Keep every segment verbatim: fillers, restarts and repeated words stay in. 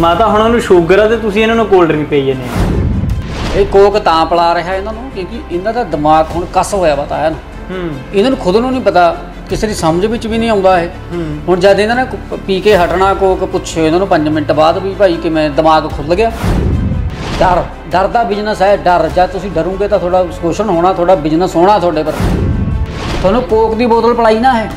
ਮਾਤਾ ਹੁਣ ਉਹਨੂੰ ਸ਼ੂਗਰ ਆ ਤੇ ਤੁਸੀਂ ਇਹਨਾਂ ਨੂੰ ਕੋਲਡ ਡਰਿੰਕ ਪਈ ਜਾਂਦੇ ਆ। ਇਹ ਕੋਕ ਤਾਂ ਪਿਲਾ ਰਿਹਾ ਇਹਨਾਂ ਨੂੰ ਕਿਉਂਕਿ ਇਹਨਾਂ ਦਾ ਦਿਮਾਗ ਹੁਣ ਕੱਸ ਹੋਇਆ ਵਾ ਤਾਇਆ ਨੂੰ। ਹੂੰ ਇਹਨਾਂ ਨੂੰ ਖੁਦ ਨੂੰ ਨਹੀਂ ਪਤਾ, ਕਿਸੇ ਦੀ ਸਮਝ ਵਿੱਚ ਵੀ ਨਹੀਂ ਆਉਂਦਾ ਇਹ। ਹੁਣ ਜਦ ਇਹਨਾਂ ਨੇ ਪੀ ਕੇ ਹਟਣਾ ਕੋਕ, ਪੁੱਛੇ ਇਹਨਾਂ ਨੂੰ ਪੰਜ ਮਿੰਟ ਬਾਅਦ ਵੀ ਭਾਈ ਕਿਵੇਂ ਦਿਮਾਗ ਖੁੱਲ ਗਿਆ। ਡਰ ਡਰ ਦਾ ਬਿਜ਼ਨਸ ਹੈ, ਡਰ। ਜਦ ਤੁਸੀਂ ਡਰੋਗੇ ਤਾਂ ਤੁਹਾਡਾ ਸ਼ੋਸ਼ਣ ਹੋਣਾ, ਤੁਹਾਡਾ ਬਿਜ਼ਨਸ ਹੋਣਾ ਤੁਹਾਡੇ ਪਰ। ਤੁਹਾਨੂੰ ਕੋਕ ਦੀ ਬੋਤਲ ਪਿਲਾਈ ਨਾ ਹੈ,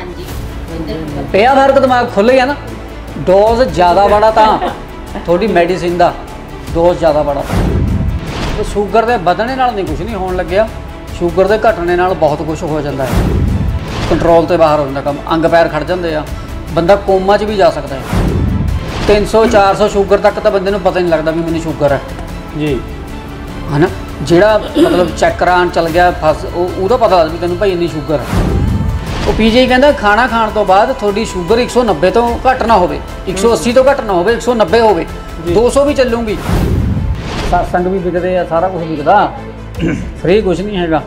ਪਿਆ ਫਰਕ, ਦਿਮਾਗ ਖੁੱਲ ਗਿਆ ਨਾ। ਡੋਜ਼ ਜ਼ਿਆਦਾ ਬੜਾ ਤਾਂ ਤੁਹਾਡੀ ਮੈਡੀਸਿਨ ਦਾ ਡੋਜ਼ ਜ਼ਿਆਦਾ ਬੜਾ ਤਾਂ ਸ਼ੂਗਰ ਦੇ ਵਧਣੇ ਨਾਲ ਨਹੀਂ ਕੁਝ ਨਹੀਂ ਹੋਣ ਲੱਗਿਆ, ਸ਼ੂਗਰ ਦੇ ਘਟਣੇ ਨਾਲ ਬਹੁਤ ਕੁਝ ਹੋ ਜਾਂਦਾ ਹੈ। ਕੰਟਰੋਲ ਤੋਂ ਬਾਹਰ ਹੋ ਜਾਂਦਾ ਕੰਮ, ਅੰਗ ਪੈਰ ਖੜ ਜਾਂਦੇ ਆ, ਬੰਦਾ ਕੋਮਾ 'ਚ ਵੀ ਜਾ ਸਕਦਾ ਹੈ। ਤਿੰਨ ਸੌ ਚਾਰ ਸੌ ਸ਼ੂਗਰ ਤੱਕ ਤਾਂ ਬੰਦੇ ਨੂੰ ਪਤਾ ਨਹੀਂ ਲੱਗਦਾ ਵੀ ਮੈਨੂੰ ਸ਼ੂਗਰ ਹੈ ਜੀ, ਹੈ ਨਾ। ਜਿਹੜਾ ਮਤਲਬ ਚੈੱਕ ਕਰਾਉਣ ਚੱਲ ਗਿਆ ਫਸ, ਉਹ ਉਹਦਾ ਪਤਾ ਲੱਗਦਾ ਵੀ ਤੈਨੂੰ ਭਾਈ ਇੰਨੀ ਸ਼ੂਗਰ ਹੈ। ਉਹ ਪੀਜੀ ਕਹਿੰਦਾ ਖਾਣਾ ਖਾਣ ਤੋਂ ਬਾਅਦ ਤੁਹਾਡੀ ਸ਼ੂਗਰ ਇੱਕ ਸੌ ਨੱਬੇ ਤੋਂ ਘੱਟ ਨਾ ਹੋਵੇ, ਇੱਕ ਸੌ ਅੱਸੀ ਤੋਂ ਘੱਟ ਨਾ ਹੋਵੇ, ਇੱਕ ਸੌ ਨੱਬੇ ਹੋਵੇ, ਦੋ ਸੌ ਵੀ ਚੱਲੂਗੀ। ਸਤਸੰਗ ਵੀ ਵਿਕਦੇ ਆ, ਸਾਰਾ ਕੁਝ ਵਿਕਦਾ, ਫਰੀ ਕੁਝ ਨਹੀਂ ਹੈਗਾ।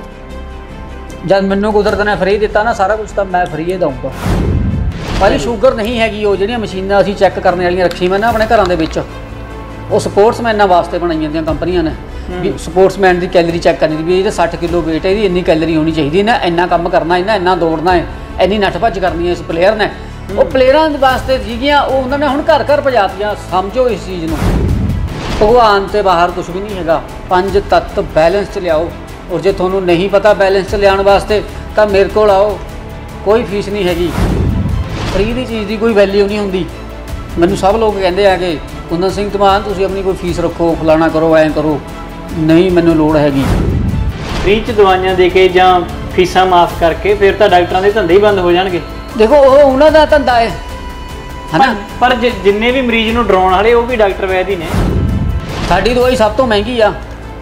ਜਦ ਮੈਨੂੰ ਕੁਦਰਤ ਨੇ ਫਰੀ ਦਿੱਤਾ ਨਾ ਸਾਰਾ ਕੁਝ, ਤਾਂ ਮੈਂ ਫਰੀ ਹੀ ਦਊਂਗਾ। ਭਾਜੀ ਸ਼ੂਗਰ ਨਹੀਂ ਹੈਗੀ, ਉਹ ਜਿਹੜੀਆਂ ਮਸ਼ੀਨਾਂ ਅਸੀਂ ਚੈੱਕ ਕਰਨ ਵਾਲੀਆਂ ਰੱਖੀ ਮੈਂ ਨਾ ਆਪਣੇ ਘਰਾਂ ਦੇ ਵਿੱਚ, ਉਹ ਸਪੋਰਟਸਮੈਨਾਂ ਵਾਸਤੇ ਬਣਾਈਆਂ ਜਾਂਦੀਆਂ ਕੰਪਨੀਆਂ ਨੇ ਵੀ ਸਪੋਰਟਸਮੈਨ ਦੀ ਕੈਲਰੀ ਚੈੱਕ ਕਰਨੀ ਵੀ ਇਹਦੇ ਸੱਠ ਕਿਲੋ ਵੇਟ ਹੈ, ਇਹਦੀ ਇੰਨੀ ਕੈਲਰੀ ਹੋਣੀ ਚਾਹੀਦੀ, ਇਹਨਾਂ ਇੰਨਾ ਕੰਮ ਕਰਨਾ, ਇਹਨਾਂ ਇੰਨਾ ਦੌੜਨਾ ਹੈ, ਇੰਨੀ ਨੱਠ ਭੱਜ ਕਰਨੀ ਹੈ ਇਸ ਪਲੇਅਰ ਨੇ। ਉਹ ਪਲੇਅਰਾਂ ਦੇ ਵਾਸਤੇ ਸੀਗੀਆਂ, ਉਹ ਉਹਨਾਂ ਨੇ ਹੁਣ ਘਰ ਘਰ ਪਹੁੰਚਾਤੀਆਂ। ਸਮਝੋ ਇਸ ਚੀਜ਼ ਨੂੰ, ਭਗਵਾਨ ਤੇ ਬਾਹਰ ਕੁਝ ਵੀ ਨਹੀਂ ਹੈਗਾ। ਪੰਜ ਤੱਤ ਬੈਲੈਂਸ 'ਚ ਲਿਆਓ, ਔਰ ਜੇ ਤੁਹਾਨੂੰ ਨਹੀਂ ਪਤਾ ਬੈਲੈਂਸ 'ਚ ਲਿਆਉਣ ਵਾਸਤੇ ਤਾਂ ਮੇਰੇ ਕੋਲ ਆਓ, ਕੋਈ ਫੀਸ ਨਹੀਂ ਹੈਗੀ। ਫਰੀ ਦੀ ਚੀਜ਼ ਦੀ ਕੋਈ ਵੈਲਿਊ ਨਹੀਂ ਹੁੰਦੀ। ਮੈਨੂੰ ਸਭ ਲੋਕ ਕਹਿੰਦੇ ਆ ਕਿ ਕੁੰਦਨ ਸਿੰਘ ਧਮਾਨ ਤੁਸੀਂ ਆਪਣੀ ਕੋਈ ਫੀਸ ਰੱਖੋ, ਫਲਾਣਾ ਕਰੋ, ਐਂ ਕਰੋ। ਨਹੀਂ, ਮੈਨੂੰ ਲੋੜ ਹੈਗੀ। ਫ੍ਰੀ 'ਚ ਦਵਾਈਆਂ ਦੇ ਕੇ ਜਾਂ ਫੀਸਾਂ ਮਾਫ ਕਰਕੇ ਫਿਰ ਤਾਂ ਡਾਕਟਰਾਂ ਦੇ ਧੰਦੇ ਹੀ ਬੰਦ ਹੋ ਜਾਣਗੇ। ਦੇਖੋ ਉਹ ਉਹਨਾਂ ਦਾ ਧੰਦਾ ਹੈ, ਹੈ ਨਾ। ਪਰ ਜਿੰਨੇ ਵੀ ਮਰੀਜ਼ ਨੂੰ ਡਰਾਉਣ ਵਾਲੇ ਉਹ ਵੀ ਡਾਕਟਰ ਵੈਦ ਹੀ ਨੇ। ਸਾਡੀ ਦਵਾਈ ਸਭ ਤੋਂ ਮਹਿੰਗੀ ਆ।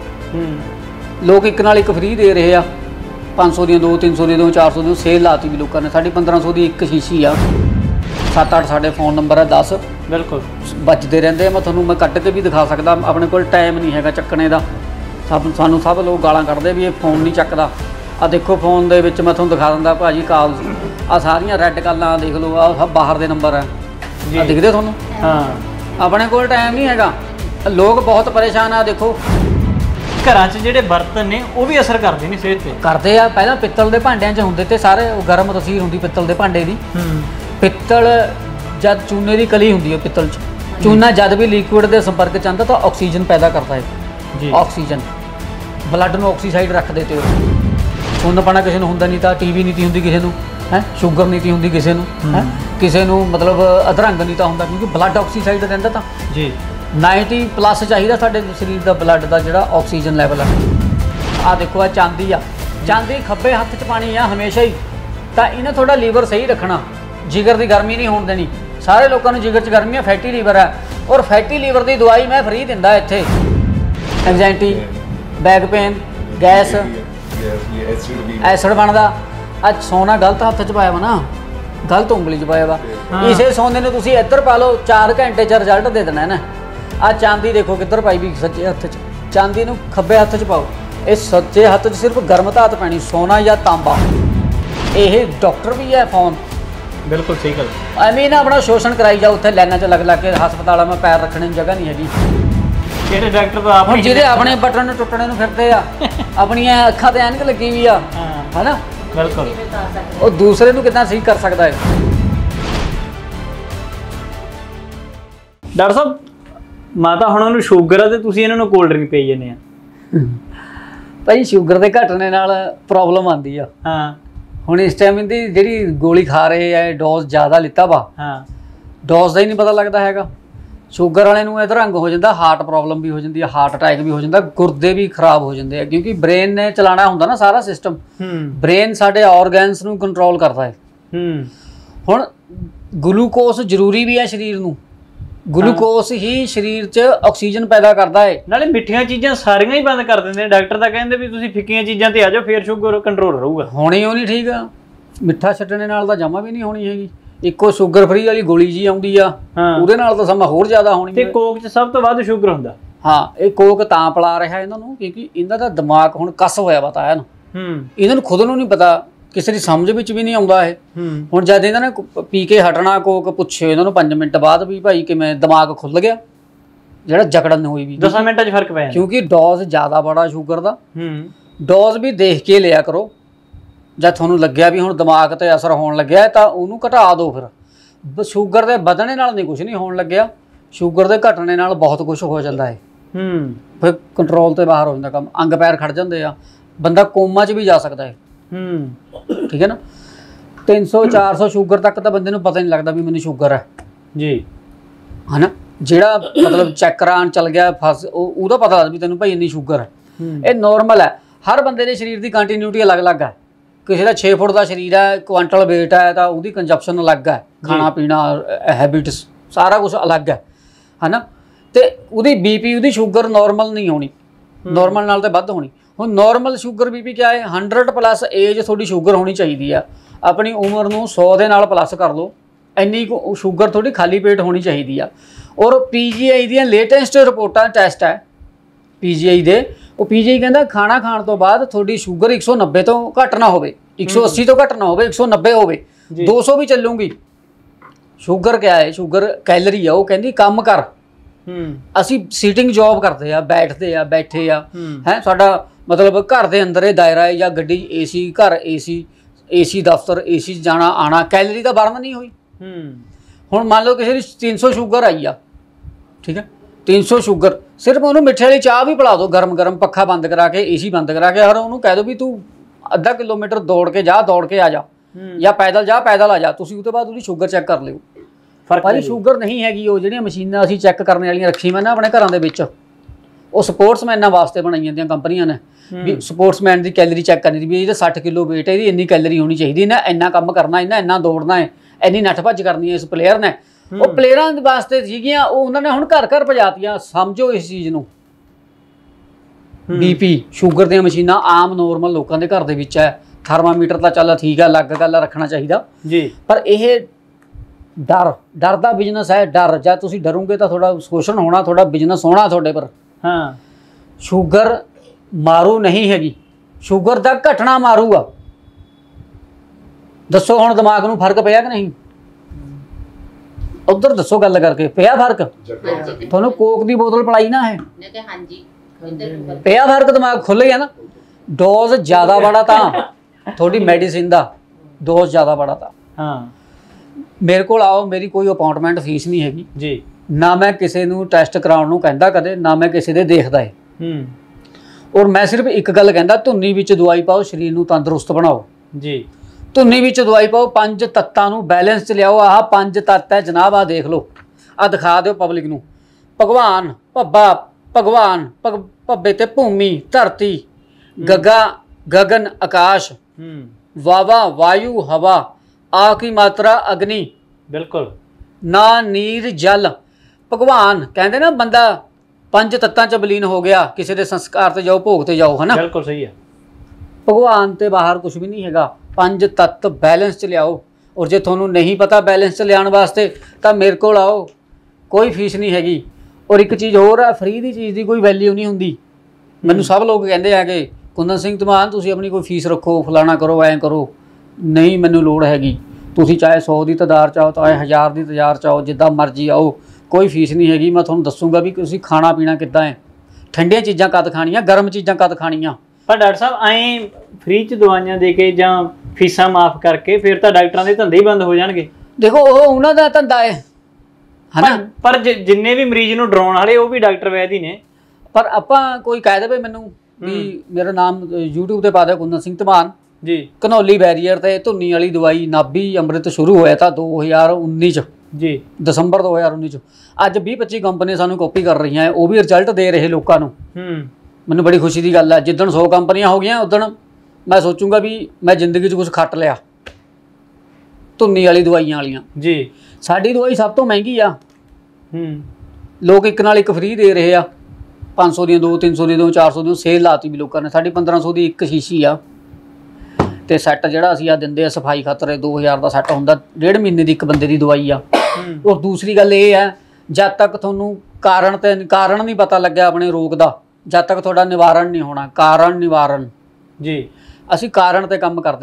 ਲੋਕ ਇੱਕ ਨਾਲ ਇੱਕ ਫ੍ਰੀ ਦੇ ਰਹੇ ਆ, ਪੰਜ ਸੌ ਦੀਆਂ ਦੋ, ਤਿੰਨ ਸੌ ਦੀਆਂ ਦੋ, ਚਾਰ ਸੌ ਦੀਆਂ ਸੇਲ ਲਾਤੀ ਵੀ ਲੋਕਾਂ ਨੇ। ਸਾਡੀ ਪੰਦਰਾਂ ਸੌ ਦੀ ਇੱਕ ਸ਼ੀਸ਼ੀ ਆ। ਸੱਤ ਅੱਠ ਸਾਡੇ ਫੋਨ ਨੰਬਰ ਹੈ, ਦਸ ਬਿਲਕੁਲ ਬਚਦੇ ਰਹਿੰਦੇ ਆ। ਮੈਂ ਤੁਹਾਨੂੰ ਮੈਂ ਕੱਢ ਕੇ ਵੀ ਦਿਖਾ ਸਕਦਾ, ਆਪਣੇ ਕੋਲ ਟਾਈਮ ਨਹੀਂ ਹੈਗਾ ਚੱਕਣੇ ਦਾ। ਸਭ ਸਾਨੂੰ ਸਭ ਲੋਕ ਗਾਲਾਂ ਕੱਢਦੇ ਵੀ ਇਹ ਫੋਨ ਨਹੀਂ ਚੱਕਦਾ। ਆ ਦੇਖੋ ਫੋਨ ਦੇ ਵਿੱਚ ਮੈਂ ਤੁਹਾਨੂੰ ਦਿਖਾ ਦਿੰਦਾ ਭਾਜੀ ਕਾਲ, ਆ ਸਾਰੀਆਂ ਰੈੱਡ ਕਾਲਾਂ ਦੇਖ ਲਓ, ਆ ਸਭ ਬਾਹਰ ਦੇ ਨੰਬਰ ਹੈ, ਆ ਦਿਖਦੇ ਤੁਹਾਨੂੰ। ਹਾਂ, ਆਪਣੇ ਕੋਲ ਟਾਈਮ ਨਹੀਂ ਹੈਗਾ, ਲੋਕ ਬਹੁਤ ਪਰੇਸ਼ਾਨ ਆ। ਦੇਖੋ ਘਰਾਂ 'ਚ ਜਿਹੜੇ ਬਰਤਨ ਨੇ ਉਹ ਵੀ ਅਸਰ ਕਰਦੇ ਨੇ ਸਿਹਤ 'ਤੇ। ਕਰਦੇ ਆ। ਪਹਿਲਾਂ ਪਿੱਤਲ ਦੇ ਭਾਂਡਿਆਂ 'ਚ ਹੁੰਦੇ ਤੇ ਸਾਰੇ, ਗਰਮ ਤਸੀਰ ਹੁੰਦੀ ਪਿੱਤਲ ਦੇ ਭਾਂਡੇ ਦੀ। ਪਿੱਤਲ ਜਦ ਚੂਨੇ ਦੀ ਕਲੀ ਹੁੰਦੀ ਹੈ ਪਿੱਤਲ 'ਚ, ਚੂਨਾ ਜਦ ਵੀ ਲਿਕੁਇਡ ਦੇ ਸੰਪਰਕ 'ਚ ਆਉਂਦਾ ਤਾਂ ਆਕਸੀਜਨ ਪੈਦਾ ਕਰਦਾ ਹੈ ਜੀ। ਆਕਸੀਜਨ ਬਲੱਡ ਨੂੰ ਆਕਸੀਸਾਈਡ ਰੱਖਦੇ ਤੇ ਸੁੰਨਪਣਾ ਕਿਸੇ ਨੂੰ ਹੁੰਦਾ ਨਹੀਂ, ਤਾਂ ਟੀਵੀ ਨਹੀਂ ਤੀ ਹੁੰਦੀ ਕਿਸੇ ਨੂੰ, ਹੈ ਸ਼ੂਗਰ ਨਹੀਂ ਤੀ ਹੁੰਦੀ ਕਿਸੇ ਨੂੰ, ਹੈ ਕਿਸੇ ਨੂੰ ਮਤਲਬ ਅਧਰੰਗ ਨਹੀਂ ਤਾਂ ਹੁੰਦਾ, ਕਿਉਂਕਿ ਬਲੱਡ ਆਕਸੀਸਾਈਡ ਰਹਿੰਦਾ ਤਾਂ ਜੀ। ਨਾਈਨਟੀ ਪਲੱਸ ਚਾਹੀਦਾ ਸਾਡੇ ਸਰੀਰ ਦਾ ਬਲੱਡ ਦਾ ਜਿਹੜਾ ਆਕਸੀਜਨ ਲੈਵਲ ਹੈ। ਆਹ ਦੇਖੋ ਆ ਚਾਂਦੀ ਆ, ਚਾਂਦੀ ਖੱਬੇ ਹੱਥ 'ਚ ਪਾਣੀ ਆ ਹਮੇਸ਼ਾ ਹੀ, ਤਾਂ ਇਹਨੇ ਤੁਹਾਡਾ ਲੀਵਰ ਸਹੀ ਰੱਖਣਾ, ਜਿਗਰ ਦੀ ਗਰਮੀ ਨਹੀਂ ਹੋਣ ਦੇਣੀ। ਸਾਰੇ ਲੋਕਾਂ ਨੂੰ ਜਿਗਰ 'ਚ ਗਰਮੀ ਆ, ਫੈਟੀ ਲੀਵਰ ਹੈ, ਔਰ ਫੈਟੀ ਲੀਵਰ ਦੀ ਦਵਾਈ ਮੈਂ ਫ੍ਰੀ ਦਿੰਦਾ ਇੱਥੇ। Anxiety, back pain, gas, acid ਬਣਦਾ। ਅੱਜ ਸੋਨਾ ਗਲਤ ਹੱਥ 'ਚ ਪਾਇਆ ਵਾ ਨਾ, ਗਲਤ ਉਂਗਲੀ 'ਚ ਪਾਇਆ ਵਾ। ਇਸੇ ਸੋਨੇ ਨੂੰ ਤੁਸੀਂ ਇੱਧਰ ਪਾ ਲਓ, ਚਾਰ ਘੰਟੇ 'ਚ ਰਿਜ਼ਲਟ ਦੇ ਦੇਣਾ ਨਾ। ਆ ਚਾਂਦੀ ਦੇਖੋ ਕਿੱਧਰ ਪਾਈ ਵੀ, ਸੱਜੇ ਹੱਥ 'ਚ। ਚਾਂਦੀ ਨੂੰ ਖੱਬੇ ਹੱਥ 'ਚ ਪਾਓ, ਇਹ ਸੱਜੇ ਹੱਥ 'ਚ ਸਿਰਫ ਗਰਮ ਧਾਤ ਪੈਣੀ, ਸੋਨਾ ਜਾਂ ਤਾਂਬਾ। ਇਹ ਡਾਕਟਰ ਵੀ ਹੈ ਫੋਨ। ਬਿਲਕੁਲ ਸਹੀ ਗੱਲ। ਐਵੇਂ ਨਾ ਆਪਣਾ ਸ਼ੋਸ਼ਣ ਕਰਾਈ ਜਾਓ ਉੱਥੇ ਲਾਈਨਾਂ 'ਚ ਲੱਗ ਲੱਗ ਕੇ। ਹਸਪਤਾਲਾਂ ਮੈਂ ਪੈਰ ਰੱਖਣੇ ਨੂੰ ਜਗ੍ਹਾ ਨਹੀਂ ਹੈਗੀ। ਜਿਹੜੇ ਡਾਕਟਰ ਤਾਂ ਆਪ ਹੁਣ ਜਿਹਦੇ ਆਪਣੇ ਬਟਨ ਟੁੱਟਣੇ ਨੂੰ ਫਿਰਦੇ ਆ, ਆਪਣੀਆਂ ਅੱਖਾਂ ਤੇ ਐਨਕ ਲੱਗੀ ਵੀ ਆ, ਹੈ ਨਾ। ਬਿਲਕੁਲ, ਉਹ ਦੂਸਰੇ ਨੂੰ ਕਿੱਦਾਂ ਸਹੀ ਕਰ ਸਕਦਾ ਹੈ। ਡਾਕਟਰ ਸਾਹਿਬ ਮਾਤਾ ਹੁਣ ਉਹਨੂੰ ਸ਼ੂਗਰ ਆ ਤੇ ਤੁਸੀਂ ਇਹਨਾਂ ਨੂੰ ਕੋਲਡ ਡਰਿੰਕ ਪਈ ਜਾਂਦੇ ਆ। ਭਾਈ ਸ਼ੂਗਰ ਦੇ ਘਟਣੇ ਨਾਲ ਪ੍ਰੋਬਲਮ ਆਉਂਦੀ ਆ। ਹਾਂ, ਹੁਣ ਇਸ ਟਾਈਮ ਇਹਦੀ ਜਿਹੜੀ ਗੋਲੀ ਖਾ ਰਹੇ ਆ, ਡੋਜ਼ ਜ਼ਿਆਦਾ ਲਿੱਤਾ ਵਾ। ਹਾਂ, ਡੋਜ਼ ਦਾ ਹੀ ਨਹੀਂ ਪਤਾ ਲੱਗਦਾ ਹੈਗਾ। ਸ਼ੂਗਰ ਵਾਲੇ ਨੂੰ ਅਧਰੰਗ ਹੋ ਜਾਂਦਾ, ਹਾਰਟ ਪ੍ਰੋਬਲਮ ਵੀ ਹੋ ਜਾਂਦੀ ਹੈ, ਹਾਰਟ ਅਟੈਕ ਵੀ ਹੋ ਜਾਂਦਾ, ਗੁਰਦੇ ਵੀ ਖਰਾਬ ਹੋ ਜਾਂਦੇ ਆ, ਕਿਉਂਕਿ ਬ੍ਰੇਨ ਨੇ ਚਲਾਉਣਾ ਹੁੰਦਾ ਨਾ ਸਾਰਾ ਸਿਸਟਮ। ਬ੍ਰੇਨ ਸਾਡੇ ਆਰਗਨਸ ਨੂੰ ਕੰਟਰੋਲ ਕਰਦਾ ਹੈ। ਹੁਣ ਗਲੂਕੋਸ ਜ਼ਰੂਰੀ ਵੀ ਹੈ ਸਰੀਰ ਨੂੰ। ਗਲੂਕੋਸ ਹੀ ਸਰੀਰ 'ਚ ਆਕਸੀਜਨ ਪੈਦਾ ਕਰਦਾ ਹੈ। ਨਾਲੇ ਮਿੱਠੀਆਂ ਚੀਜ਼ਾਂ ਸਾਰੀਆਂ ਹੀ ਬੰਦ ਕਰ ਦਿੰਦੇ ਨੇ ਡਾਕਟਰ, ਤਾਂ ਕਹਿੰਦੇ ਵੀ ਤੁਸੀਂ ਫਿੱਕੀਆਂ ਚੀਜ਼ਾਂ ਤੇ ਆ ਜਾਓ ਫਿਰ ਸ਼ੂਗਰ ਕੰਟਰੋਲ ਰਹੂਗਾ। ਹੋਣੀ ਉਹ ਨਹੀਂ ਠੀਕ ਆ, ਮਿੱਠਾ ਛੱਡਣੇ ਨਾਲ ਤਾਂ ਜਮਾ ਵੀ ਨਹੀਂ ਹੋਣੀ ਹੈਗੀ। ਇੱਕੋ ਸ਼ੂਗਰ ਫਰੀ ਵਾਲੀ ਗੋਲੀ ਜੀ ਆਉਂਦੀ ਆ, ਉਹਦੇ ਨਾਲ ਤਾਂ ਸਮਾਂ ਹੋਰ ਜ਼ਿਆਦਾ ਹੋਣੀ। ਤੇ ਕੋਕ 'ਚ ਸਭ ਤੋਂ ਵੱਧ ਸ਼ੂਗਰ ਹੁੰਦਾ। ਹਾਂ, ਇਹ ਕੋਕ ਤਾਂ ਪਿਲਾ ਰਿਹਾ ਇਹਨਾਂ ਨੂੰ ਕਿਉਂਕਿ ਇਹਨਾਂ ਦਾ ਦਿਮਾਗ ਹੁਣ ਕੱਸ ਹੋਇਆ ਵਾ ਤਾਇਆ ਨੂੰ। ਇਹਨਾਂ ਨੂੰ ਖੁਦ ਨੂੰ ਨਹੀਂ ਪਤਾ, ਕਿਸੇ ਦੀ ਸਮਝ ਵਿੱਚ ਵੀ ਨਹੀਂ ਆਉਂਦਾ ਇਹ। ਹੁਣ ਜਦ ਇਹਨਾਂ ਨੇ ਪੀ ਕੇ ਹਟਣਾ ਕੋਕ, ਪੁੱਛੇ ਇਹਨਾਂ ਨੂੰ ਪੰਜ ਮਿੰਟ ਬਾਅਦ ਵੀ ਭਾਈ ਕਿਵੇਂ ਦਿਮਾਗ ਖੁੱਲ ਗਿਆ, ਜਿਹੜਾ ਜਕੜਨ ਹੋਈ ਵੀ ਦਸਾਂ ਮਿੰਟਾਂ 'ਚ ਫਰਕ ਪੈ ਜਾਂਦਾ, ਕਿਉਂਕਿ ਡੋਜ਼ ਜ਼ਿਆਦਾ ਬੜਾ ਸ਼ੂਗਰ ਦਾ। ਡੋਜ਼ ਵੀ ਦੇਖ ਕੇ ਲਿਆ ਕਰੋ, ਜਦ ਤੁਹਾਨੂੰ ਲੱਗਿਆ ਵੀ ਹੁਣ ਦਿਮਾਗ ਤੇ ਅਸਰ ਹੋਣ ਲੱਗਿਆ ਤਾਂ ਉਹਨੂੰ ਘਟਾ ਦਿਓ। ਫਿਰ ਸ਼ੂਗਰ ਦੇ ਵਧਣੇ ਨਾਲ ਨਹੀਂ ਕੁਝ ਨਹੀਂ ਹੋਣ ਲੱਗਿਆ, ਸ਼ੂਗਰ ਦੇ ਘਟਣੇ ਨਾਲ ਬਹੁਤ ਕੁਝ ਹੋ ਜਾਂਦਾ ਹੈ। ਹੂੰ ਫਿਰ ਕੰਟਰੋਲ ਤੇ ਬਾਹਰ ਹੋ ਜਾਂਦਾ ਕੰਮ, ਅੰਗ ਪੈਰ ਖੜ ਜਾਂਦੇ ਆ, ਬੰਦਾ ਕੋਮਾ 'ਚ ਵੀ ਜਾ ਸਕਦਾ ਹੈ। ਹੂੰ ਠੀਕ ਹੈ ਨਾ। ਤਿੰਨ ਸੌ ਚਾਰ ਸੌ ਸ਼ੂਗਰ ਤੱਕ ਤਾਂ ਬੰਦੇ ਨੂੰ ਪਤਾ ਨਹੀਂ ਲੱਗਦਾ ਵੀ ਮੈਨੂੰ ਸ਼ੂਗਰ ਹੈ ਜੀ, ਹੈ ਨਾ। ਜਿਹੜਾ ਮਤਲਬ ਚੈੱਕ ਕਰਾਉਣ ਚੱਲ ਗਿਆ ਫਸ, ਉਹ ਉਹਦਾ ਪਤਾ ਲੱਗਦਾ ਵੀ ਤੈਨੂੰ ਭਾਈ ਇੰਨੀ ਸ਼ੂਗਰ ਹੈ। ਇਹ ਨੋਰਮਲ ਹੈ। ਹਰ ਬੰਦੇ ਦੇ ਸਰੀਰ ਦੀ ਕੰਟੀਨਿਊਟੀ ਅਲੱਗ-ਅਲੱਗ ਹੈ। ਕਿਸੇ ਦਾ ਛੇ ਫੁੱਟ ਦਾ ਸਰੀਰ ਹੈ, ਕੁਆਂਟਲ ਵੇਟ ਹੈ, ਤਾਂ ਉਹਦੀ ਕੰਜਪਸ਼ਨ ਅਲੱਗ ਹੈ, ਖਾਣਾ ਪੀਣਾ ਹੈਬਿਟਸ ਸਾਰਾ ਕੁਝ ਅਲੱਗ ਹੈ, ਹੈ ਨਾ। ਅਤੇ ਉਹਦੀ ਬੀ ਪੀ ਉਹਦੀ ਸ਼ੂਗਰ ਨੋਰਮਲ ਨਹੀਂ ਹੋਣੀ, ਨੋਰਮਲ ਨਾਲ ਤਾਂ ਵੱਧ ਹੋਣੀ। ਹੁਣ ਨੋਰਮਲ ਸ਼ੂਗਰ ਬੀ ਪੀ ਕਿਆ ਹੈ, ਹੰਡਰਡ ਪਲੱਸ ਏਜ ਤੁਹਾਡੀ ਸ਼ੂਗਰ ਹੋਣੀ ਚਾਹੀਦੀ ਆ। ਆਪਣੀ ਉਮਰ ਨੂੰ ਸੌ ਦੇ ਨਾਲ ਪਲੱਸ ਕਰ ਲਓ, ਇੰਨੀ ਕੁ ਸ਼ੂਗਰ ਤੁਹਾਡੀ ਖਾਲੀ ਪੇਟ ਹੋਣੀ ਚਾਹੀਦੀ ਆ। ਔਰ ਪੀ ਜੀ ਆਈ ਦੀਆਂ ਲੇਟੈਸਟ ਰਿਪੋਰਟਾਂ ਟੈਸਟ ਹੈ ਪੀ ਜੀ ਆਈ ਦੇ, ਉਹ ਪੀ ਜੀ ਆਈ ਕਹਿੰਦਾ ਖਾਣਾ ਖਾਣ ਤੋਂ ਬਾਅਦ ਤੁਹਾਡੀ ਸ਼ੂਗਰ ਇੱਕ ਸੌ ਨੱਬੇ ਤੋਂ ਘੱਟ ਨਾ ਹੋਵੇ, ਇੱਕ ਸੌ ਅੱਸੀ ਤੋਂ ਘੱਟ ਨਾ ਹੋਵੇ, ਇੱਕ ਸੌ ਨੱਬੇ ਹੋਵੇ, ਦੋ ਸੌ ਵੀ ਚੱਲੂਗੀ। ਸ਼ੂਗਰ ਕਿਆ ਹੈ, ਸ਼ੂਗਰ ਕੈਲਰੀ ਆ। ਉਹ ਕਹਿੰਦੀ ਕੰਮ ਕਰ। ਅਸੀਂ ਸੀਟਿੰਗ ਜੋਬ ਕਰਦੇ ਆ, ਬੈਠਦੇ ਆ, ਬੈਠੇ ਆ, ਹੈ ਸਾਡਾ ਮਤਲਬ ਘਰ ਦੇ ਅੰਦਰ ਇਹ ਦਾਇਰਾ ਹੈ, ਜਾਂ ਗੱਡੀ ਏ ਸੀ, ਘਰ ਏ ਸੀ, ਏ ਸੀ ਦਫ਼ਤਰ, ਏ ਸੀ ਜਾਣਾ ਆਉਣਾ, ਕੈਲਰੀ ਤਾਂ ਬਰਨ ਨਹੀਂ ਹੋਈ। ਹੁਣ ਮੰਨ ਲਓ ਕਿਸੇ ਦੀ ਤਿੰਨ ਸੌ ਸ਼ੂਗਰ ਆਈ ਆ, ਠੀਕ ਹੈ, ਤਿੰਨ ਸੌ ਸ਼ੂਗਰ, ਸਿਰਫ ਉਹਨੂੰ ਮਿੱਠੇ ਵਾਲੀ ਚਾਹ ਵੀ ਪਿਲਾ ਦਿਓ, ਗਰਮ ਗਰਮ ਪੱਖਾ ਬੰਦ ਕਰਾ ਕੇ, ਏ ਸੀ ਬੰਦ ਕਰਾ ਕੇ, ਔਰ ਉਹਨੂੰ ਕਹਿ ਦਿਓ ਵੀ ਤੂੰ ਅੱਧਾ ਕਿਲੋਮੀਟਰ ਦੌੜ ਕੇ ਜਾ, ਦੌੜ ਕੇ ਆ ਜਾ, ਜਾਂ ਪੈਦਲ ਜਾ, ਪੈਦਲ ਆ ਜਾ, ਤੁਸੀਂ ਉਹ ਤੋਂ ਬਾਅਦ ਉਹਦੀ ਸ਼ੂਗਰ ਚੈੱਕ ਕਰ ਲਿਓ। ਪਰ ਸ਼ੂਗਰ ਨਹੀਂ ਹੈਗੀ। ਉਹ ਜਿਹੜੀਆਂ ਮਸ਼ੀਨਾਂ ਅਸੀਂ ਚੈੱਕ ਕਰਨ ਵਾਲੀਆਂ ਰੱਖੀਆਂ ਮੈਂ ਨਾ ਆਪਣੇ ਘਰਾਂ ਦੇ ਵਿੱਚ, ਉਹ ਸਪੋਰਟਸਮੈਨਾਂ ਵਾਸਤੇ ਬਣਾਈਆਂ ਜਾਂਦੀਆਂ ਕੰਪਨੀਆਂ ਨੇ, ਵੀ ਸਪੋਰਟਸਮੈਨ ਦੀ ਕੈਲਰੀ ਚੈੱਕ ਕਰਨੀ ਦੀ, ਵੀ ਇਹਦਾ ਸੱਠ ਕਿਲੋ ਵੇਟ ਹੈ, ਇਹਦੀ ਇੰਨੀ ਕੈਲਰੀ ਹੋਣੀ ਚਾਹੀਦੀ, ਇਹਨੇ ਇੰਨਾ ਕੰਮ ਕਰਨਾ, ਇਹਨੇ ਇੰਨਾ ਦੌੜਨਾ ਹੈ, ਇੰਨੀ ਨੱਠ ਭੱਜ ਕਰਨੀ ਹੈ ਇਸ ਪਲੇਅਰ ਨੇ। ਉਹ ਪਲੇਅਰਾਂ ਦੇ ਵਾਸਤੇ ਸੀਗੀਆਂ, ਉਹ ਉਹਨਾਂ ਨੇ ਹੁਣ ਘਰ ਘਰ ਪਜਾਤੀਆਂ। ਸਮਝੋ ਇਸ ਚੀਜ਼ ਨੂੰ। ਬੀ ਪੀ ਸ਼ੂਗਰ ਦੀਆਂ ਮਸ਼ੀਨਾਂ ਆਮ ਨੋਰਮਲ ਲੋਕਾਂ ਦੇ ਘਰ ਦੇ ਵਿੱਚ ਹੈ। ਥਰਮਾਮੀਟਰ ਤਾਂ ਚੱਲ ਠੀਕ ਹੈ, ਅਲੱਗ ਗੱਲ ਰੱਖਣਾ ਚਾਹੀਦਾ ਜੀ, ਪਰ ਇਹ ਡਰ ਡਰ ਦਾ ਬਿਜ਼ਨਸ ਹੈ। ਡਰ, ਜਦ ਤੁਸੀਂ ਡਰੋਗੇ ਤਾਂ ਤੁਹਾਡਾ ਸ਼ੋਸ਼ਣ ਹੋਣਾ, ਤੁਹਾਡਾ ਬਿਜ਼ਨਸ ਹੋਣਾ ਤੁਹਾਡੇ ਪਰ। ਹਾਂ ਸ਼ੂਗਰ ਮਾਰੂ ਨਹੀਂ ਹੈਗੀ, ਸ਼ੂਗਰ ਦਾ ਘਟਣਾ ਮਾਰੂ ਆ। ਦੱਸੋ ਹੁਣ ਦਿਮਾਗ ਨੂੰ ਫਰਕ ਪਿਆ ਕਿ ਨਹੀਂ? ਉਧਰ ਦੱਸੋ ਗੱਲ ਕਰਕੇ, ਪਿਆ ਫਰਕ? ਤੁਹਾਨੂੰ ਕੋਕ ਦੀ ਬੋਤਲ ਪਲਾਈ ਨਾ ਹੈ, ਪਿਆ ਫਰਕ? ਦਿਮਾਗ ਖੁੱਲ ਗਿਆ ਨਾ। ਡੋਜ਼ ਜ਼ਿਆਦਾ ਬੜਾ ਤਾਂ ਤੁਹਾਡੀ ਮੈਡੀਸਿਨ ਦਾ ਡੋਜ਼ ਜ਼ਿਆਦਾ ਬੜਾ ਤਾਂ। ਹਾਂ ਮੇਰੇ ਕੋਲ ਆਓ, ਮੇਰੀ ਕੋਈ ਅਪਾਇੰਟਮੈਂਟ ਫੀਸ ਨਹੀਂ ਹੈਗੀ ਜੀ, ਨਾ ਮੈਂ ਕਿਸੇ ਨੂੰ ਟੈਸਟ ਕਰਾਉਣ ਨੂੰ ਕਹਿੰਦਾ ਕਦੇ, ਨਾ ਮੈਂ ਕਿਸੇ ਦੇ ਦੇਖਦਾ ਹੈ। ਹੂੰ ਔਰ ਮੈਂ ਸਿਰਫ ਇੱਕ ਗੱਲ ਕਹਿੰਦਾ, ਧੁੰਨੀ ਵਿੱਚ ਦਵਾਈ ਪਾਓ, ਸਰੀਰ ਨੂੰ ਤੰਦਰੁਸਤ ਬਣਾਓ ਜੀ। ਧੁੰਨੀ ਵਿੱਚ ਦਵਾਈ ਪਾਓ, ਪੰਜ ਤੱਤਾਂ ਨੂੰ ਬੈਲੈਂਸ 'ਚ ਲਿਆਓ। ਆਹ ਪੰਜ ਤੱਤ ਹੈ ਜਨਾਬ, ਆਹ ਦੇਖ ਲਓ, ਆਹ ਦਿਖਾ ਦਿਓ ਪਬਲਿਕ ਨੂੰ। ਭਗਵਾਨ, ਭੱਬਾ, ਭਗਵਾਨ, ਭਗ ਭੱਬੇ ਤੇ ਭੂਮੀ, ਧਰਤੀ, ਗੱਗਾ, ਗਗਨ, ਆਕਾਸ਼, ਵਾਵਾ, ਵਾਯੂ, ਹਵਾ, ਆ ਕੀ ਮਾਤਰਾ ਅਗਨੀ, ਬਿਲਕੁਲ ਨਾ, ਨੀਰ, ਜਲ। ਭਗਵਾਨ ਕਹਿੰਦੇ ਨਾ, ਬੰਦਾ ਪੰਜ ਤੱਤਾਂ 'ਚ ਬਲੀਨ ਹੋ ਗਿਆ, ਕਿਸੇ ਦੇ ਸੰਸਕਾਰ ਤੇ ਜਾਓ, ਭੋਗ ਤੇ ਜਾਓ, ਹੈ ਨਾ। ਬਿਲਕੁਲ ਸਹੀ ਹੈ। ਭਗਵਾਨ ਤੇ ਬਾਹਰ ਕੁਝ ਵੀ ਨਹੀਂ ਹੈਗਾ। ਪੰਜ ਤੱਤ ਬੈਲੈਂਸ 'ਚ ਲਿਆਓ। ਔਰ ਜੇ ਤੁਹਾਨੂੰ ਨਹੀਂ ਪਤਾ ਬੈਲੈਂਸ 'ਚ ਲਿਆਉਣ ਵਾਸਤੇ, ਤਾਂ ਮੇਰੇ ਕੋਲ ਆਓ, ਕੋਈ ਫੀਸ ਨਹੀਂ ਹੈਗੀ। ਔਰ ਇੱਕ ਚੀਜ਼ ਹੋਰ ਆ, ਫਰੀ ਦੀ ਚੀਜ਼ ਦੀ ਕੋਈ ਵੈਲਿਊ ਨਹੀਂ ਹੁੰਦੀ। ਮੈਨੂੰ ਸਭ ਲੋਕ ਕਹਿੰਦੇ ਆ ਕਿ ਕੁੰਦਨ ਸਿੰਘ ਧਮਾਨ ਤੁਸੀਂ ਆਪਣੀ ਕੋਈ ਫੀਸ ਰੱਖੋ, ਫਲਾਣਾ ਕਰੋ, ਐਂ ਕਰੋ। ਨਹੀਂ, ਮੈਨੂੰ ਲੋੜ ਹੈਗੀ। ਤੁਸੀਂ ਚਾਹੇ ਸੌ ਦੀ ਤਾਦਾਦ ਚਾਹੋ, ਚਾਹੇ ਹਜ਼ਾਰ ਦੀ ਤਾਦਾਦ ਚਾਹੋ, ਜਿੱਦਾਂ ਮਰਜ਼ੀ ਆਓ, ਕੋਈ ਫੀਸ ਨਹੀਂ ਹੈਗੀ। ਮੈਂ ਤੁਹਾਨੂੰ ਦੱਸੂਗਾ ਵੀ ਤੁਸੀਂ ਖਾਣਾ ਪੀਣਾ ਕਿੱਦਾਂ ਹੈ, ਠੰਡੀਆਂ ਚੀਜ਼ਾਂ ਕਦ ਖਾਣੀਆਂ, ਗਰਮ ਚੀਜ਼ਾਂ ਕਦ ਖਾਣੀਆਂ। ਪਰ ਡਾਕਟਰ ਸਾਹਿਬ ਐਂ ਫ੍ਰੀ 'ਚ ਦਵਾਈਆਂ ਦੇ ਕੇ ਜਾਂ ਫੀਸਾਂ ਮਾਫ ਕਰਕੇ ਫਿਰ ਤਾਂ ਡਾਕਟਰਾਂ ਦੇ ਧੰਦੇ ਹੀ ਬੰਦ ਹੋ ਜਾਣਗੇ। ਦੇਖੋ ਉਹ ਉਹਨਾਂ ਦਾ ਧੰਦਾ ਹੈ, ਹੈ ਨਾ। ਪਰ ਜਿੰਨੇ ਵੀ ਮਰੀਜ਼ ਨੂੰ ਡਰਾਉਣ ਵਾਲੇ ਉਹ ਵੀ ਡਾਕਟਰ ਵੈਦ ਹੀ ਨੇ। ਪਰ ਆਪਾਂ ਕੋਈ ਕਹਿ ਦੇਵੇ ਮੈਨੂੰ ਵੀ ਮੇਰਾ ਨਾਮ ਯੂਟਿਊਬ 'ਤੇ ਪਾ ਦਿਓ ਕੁੰਦਨ ਸਿੰਘ ਧਮਾਨ ਜੀ, ਘਨੌਲੀ ਬੈਰੀਅਰ 'ਤੇ ਧੁੰਨੀ ਵਾਲੀ ਦਵਾਈ ਨਾਭੀ ਅੰਮ੍ਰਿਤ ਸ਼ੁਰੂ ਹੋਇਆ ਤਾਂ ਦੋ ਹਜ਼ਾਰ ਉੱਨੀ 'ਚ ਜੀ, ਦਸੰਬਰ ਦੋ ਹਜ਼ਾਰ ਉੱਨੀ 'ਚ। ਅੱਜ ਵੀਹ ਪੱਚੀ ਕੰਪਨੀਆਂ ਸਾਨੂੰ ਕਾਪੀ ਕਰ ਰਹੀਆਂ, ਉਹ ਵੀ ਰਿਜ਼ਲਟ ਦੇ ਰਹੇ ਲੋਕਾਂ ਨੂੰ। ਮੈਨੂੰ ਬੜੀ ਖੁਸ਼ੀ ਦੀ ਗੱਲ ਹੈ। ਜਿੱਦਣ ਸੌ ਕੰਪਨੀਆਂ ਹੋ ਗਈਆਂ ਉਦਣ ਮੈਂ ਸੋਚੂੰਗਾ ਵੀ ਮੈਂ ਜ਼ਿੰਦਗੀ 'ਚ ਕੁਛ ਖੱਟ ਲਿਆ। ਧੁੰਨੀ ਵਾਲੀ ਦਵਾਈਆਂ ਵਾਲੀਆਂ ਜੀ, ਸਾਡੀ ਦਵਾਈ ਸਭ ਤੋਂ ਮਹਿੰਗੀ ਆ। ਲੋਕ ਇੱਕ ਨਾਲ ਇੱਕ ਫ੍ਰੀ ਦੇ ਰਹੇ ਆ, ਪੰਜ ਸੌ ਦੀਆਂ ਦੋ, ਤਿੰਨ ਸੌ ਦੀਆਂ ਦੋ, ਚਾਰ ਸੌ ਦੀਆਂ ਸੇਲ ਲਾਤੀ ਵੀ ਲੋਕਾਂ ਨੇ। ਸਾਡੀ ਪੰਦਰਾਂ ਸੌ ਦੀ ਇੱਕ ਸ਼ੀਸ਼ੀ ਆ, ਤੇ ਸੈੱਟ ਜਿਹੜਾ ਅਸੀਂ ਆ ਦਿੰਦੇ ਆ ਸਫਾਈ ਖਾਤਰ ਦੋ ਹਜ਼ਾਰ ਦਾ ਸੈੱਟ ਹੁੰਦਾ, ਡੇਢ ਮਹੀਨੇ ਦੀ ਇੱਕ ਬੰਦੇ ਦੀ ਦਵਾਈ ਆ। ਔਰ ਦੂਸਰੀ ਗੱਲ ਇਹ ਹੈ, ਜਦ ਤੱਕ ਤੁਹਾਨੂੰ ਕਾਰਨ ਤੇ ਕਾਰਨ ਨਹੀਂ ਪਤਾ ਲੱਗਿਆ ਆਪਣੇ ਰੋਗ ਦਾ, ਜਦ ਤੱਕ ਤੁਹਾਡਾ ਨਿਵਾਰਨ ਨਹੀਂ ਹੋਣਾ। ਕਾਰਨ ਨਿਵਾਰਨ ਜੀ, ਅਸੀਂ ਕਾਰਨ ਤੇ ਕੰਮ ਕਰਦੇ ਆ।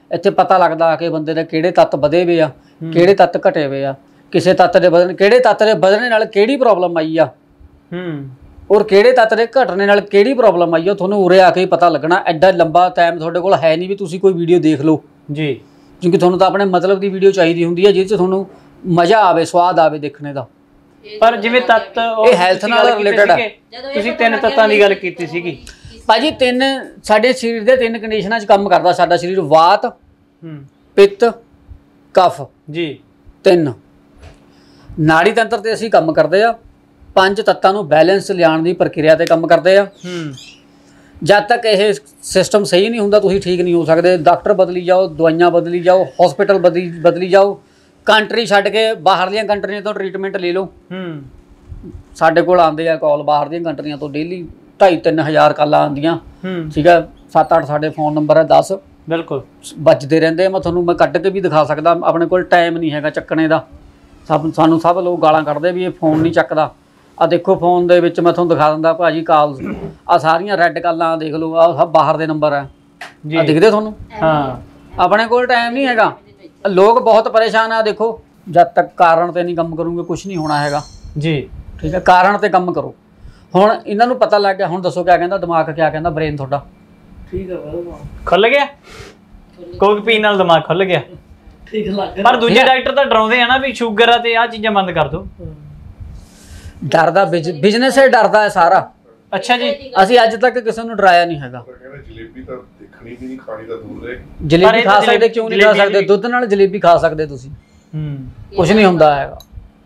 ਇੱਥੇ ਪਤਾ ਲੱਗਦਾ ਕਿ ਬੰਦੇ ਦੇ ਕਿਹੜੇ ਤੱਤ ਵਧੇ ਵੇ ਆ, ਕਿਹੜੇ ਤੱਤ ਘਟੇ ਵੇ ਆ, ਕਿਸੇ ਤੱਤ ਦੇ ਵਧਣ ਕਿਹੜੇ ਤੱਤ ਦੇ ਵਧਣੇ ਨਾਲ ਕਿਹੜੀ ਪ੍ਰੋਬਲਮ ਆਈ ਆ ਹੂੰ ਔਰ ਕਿਹੜੇ ਤੱਤ ਦੇ ਘਟਣੇ ਨਾਲ ਕਿਹੜੀ ਪ੍ਰੋਬਲਮ ਆਈ ਆ, ਤੁਹਾਨੂੰ ਉਰੇ ਆ ਕੇ ਹੀ ਪਤਾ ਲੱਗਣਾ। ਐਡਾ ਲੰਬਾ ਟਾਈਮ ਤੁਹਾਡੇ ਕੋਲ ਹੈ ਨਹੀਂ ਵੀ ਤੁਸੀਂ ਕੋਈ ਵੀਡੀਓ ਦੇਖ ਲਓ ਜੀ, ਕਿਉਂਕਿ ਤੁਹਾਨੂੰ ਤਾਂ ਆਪਣੇ ਮਤਲਬ ਦੀ ਵੀਡੀਓ ਚਾਹੀਦੀ ਹੁੰਦੀ ਹੈ ਜਿਹਦੇ 'ਚ ਤੁਹਾਨੂੰ ਮਜ਼ਾ ਆਵੇ, ਸਵਾਦ ਆਵੇ ਦੇਖਣੇ ਦਾ। ਪਰ ਜਿਵੇਂ ਤੱਤ ਇਹ ਹੈਲਥ ਨਾਲ ਰਿਲੇਟਡ ਹੈ। ਤੁਸੀਂ ਤਿੰਨ ਤੱਤਾਂ ਦੀ ਗੱਲ ਕੀਤੀ ਸੀਗੀ ਭਾਜੀ, ਤਿੰਨ ਸਾਡੇ ਸਰੀਰ ਦੇ ਤਿੰਨ ਕੰਡੀਸ਼ਨਾਂ 'ਚ ਕੰਮ ਕਰਦਾ ਸਾਡਾ ਸਰੀਰ, ਵਾਤ, ਹੂੰ ਪਿੱਤ, ਕਫ ਜੀ। ਤਿੰਨ ਨਾੜੀ ਤੰਤਰ ਤੇ ਅਸੀਂ ਕੰਮ ਕਰਦੇ ਆ, ਪੰਜ ਤੱਤਾਂ ਨੂੰ ਬੈਲੈਂਸ ਲਿਆਉਣ ਦੀ ਪ੍ਰਕਿਰਿਆ ਤੇ ਕੰਮ ਕਰਦੇ ਆ। ਹੂੰ ਜਦ ਤੱਕ ਇਹ ਸਿਸਟਮ ਸਹੀ ਨਹੀਂ ਹੁੰਦਾ ਤੁਸੀਂ ਠੀਕ ਨਹੀਂ ਹੋ ਸਕਦੇ। ਡਾਕਟਰ ਬਦਲੀ ਜਾਓ, ਦਵਾਈਆਂ ਬਦਲੀ ਜਾਓ, ਹਸਪੀਟਲ ਬਦਲੀ ਬਦਲੀ ਜਾਓ, ਕੰਟਰੀ ਛੱਡ ਕੇ ਬਾਹਰਲੀਆਂ ਕੰਟਰੀਆਂ ਤੋਂ ਟ੍ਰੀਟਮੈਂਟ ਲੈ ਲਓ। ਹੂੰ ਸਾਡੇ ਕੋਲ ਆਉਂਦੇ ਆ ਕਾਲ ਬਾਹਰ ਦੀਆਂ ਕੰਟਰੀਆਂ ਤੋਂ ਡੇਲੀ ਢਾਈ ਤਿੰਨ ਹਜ਼ਾਰ ਕਾਲਾਂ ਆਉਂਦੀਆਂ, ਹੂੰ ਠੀਕ ਹੈ। ਸੱਤ ਅੱਠ ਸਾਡੇ ਫੋਨ ਨੰਬਰ ਹੈ, ਦਸ ਬਿਲਕੁਲ ਵੱਜਦੇ ਰਹਿੰਦੇ ਆ। ਮੈਂ ਤੁਹਾਨੂੰ ਮੈਂ ਕੱਢ ਕੇ ਵੀ ਦਿਖਾ ਸਕਦਾ, ਆਪਣੇ ਕੋਲ ਟਾਈਮ ਨਹੀਂ ਹੈਗਾ ਚੱਕਣੇ ਦਾ। ਸਭ ਸਾਨੂੰ ਸਭ ਲੋਕ ਗਾਲਾਂ ਕੱਢਦੇ ਵੀ ਇਹ ਫੋਨ ਨਹੀਂ ਚੱਕਦਾ। ਆ ਦੇਖੋ ਫੋਨ ਦੇ ਵਿੱਚ ਮੈਂ ਤੁਹਾਨੂੰ ਦਿਖਾ ਦਿੰਦਾ ਭਾਜੀ ਕਾਲਸ, ਆ ਸਾਰੀਆਂ ਰੈੱਡ ਕਾਲਾਂ ਦੇਖ ਲਓ, ਆ ਸਭ ਬਾਹਰ ਦੇ ਨੰਬਰ ਆ ਜੀ, ਦਿਖਦੇ ਤੁਹਾਨੂੰ। ਹਾਂ ਆਪਣੇ ਕੋਲ ਟਾਈਮ ਨਹੀਂ ਹੈਗਾ, ਲੋਕ ਬਹੁਤ ਪਰੇਸ਼ਾਨ ਆ। ਦੇਖੋ ਜਦ ਤੱਕ ਕਾਰਨ ਤੇ ਨਹੀਂ ਕੰਮ ਕਰੂੰਗੇ ਕੁਝ ਨਹੀਂ ਹੋਣਾ ਹੈਗਾ ਜੀ, ਠੀਕ ਹੈ। ਕਾਰਨ ਤੇ ਕੰਮ ਕਰੋ। ਹੁਣ ਇਹਨਾਂ ਨੂੰ ਪਤਾ ਲੱਗ ਗਿਆ, ਹੁਣ ਦੱਸੋ ਕਿਆ ਕਹਿੰਦਾ ਦਿਮਾਗ, ਕਿਆ ਕਹਿੰਦਾ ਬ੍ਰੇਨ ਤੁਹਾਡਾ? ਠੀਕ ਹੈ, ਖੁੱਲ ਗਿਆ, ਕੋਕ ਪੀਣ ਨਾਲ ਦਿਮਾਗ ਖੁੱਲ ਗਿਆ, ਠੀਕ ਲੱਗ। ਪਰ ਦੂਜੇ ਡਾਕਟਰ ਤਾਂ ਡਰਾਉਂਦੇ ਆ ਨਾ ਵੀ ਸ਼ੂਗਰ ਆ ਤੇ ਆਹ ਚੀਜ਼ਾਂ ਬੰਦ ਕਰ ਦਿਓ। ਡਰਦਾ ਬਿਜ਼ਨਸ ਹੈ, ਡਰਦਾ ਹੈ ਸਾਰਾ। ਅੱਛਾ ਜੀ, ਅਸੀਂ ਅੱਜ ਤੱਕ ਕਿਸੇ ਨੂੰ ਡਰਾਇਆ ਨਹੀਂ ਹੈਗਾ। ਜਲੇਬੀ ਤਾਂ ਦੇਖਣੀ ਵੀ ਨਹੀਂ, ਖਾਣੀ ਤਾਂ ਦੂਰ ਰਹੇ। ਜਲੇਬੀ ਖਾ ਸਕਦੇ, ਕਿਉਂ ਨਹੀਂ ਖਾ ਸਕਦੇ? ਦੁੱਧ ਨਾਲ ਜਲੇਬੀ ਖਾ ਸਕਦੇ ਤੁਸੀਂ, ਹੂੰ ਕੁਝ ਨਹੀਂ ਹੁੰਦਾ ਹੈਗਾ।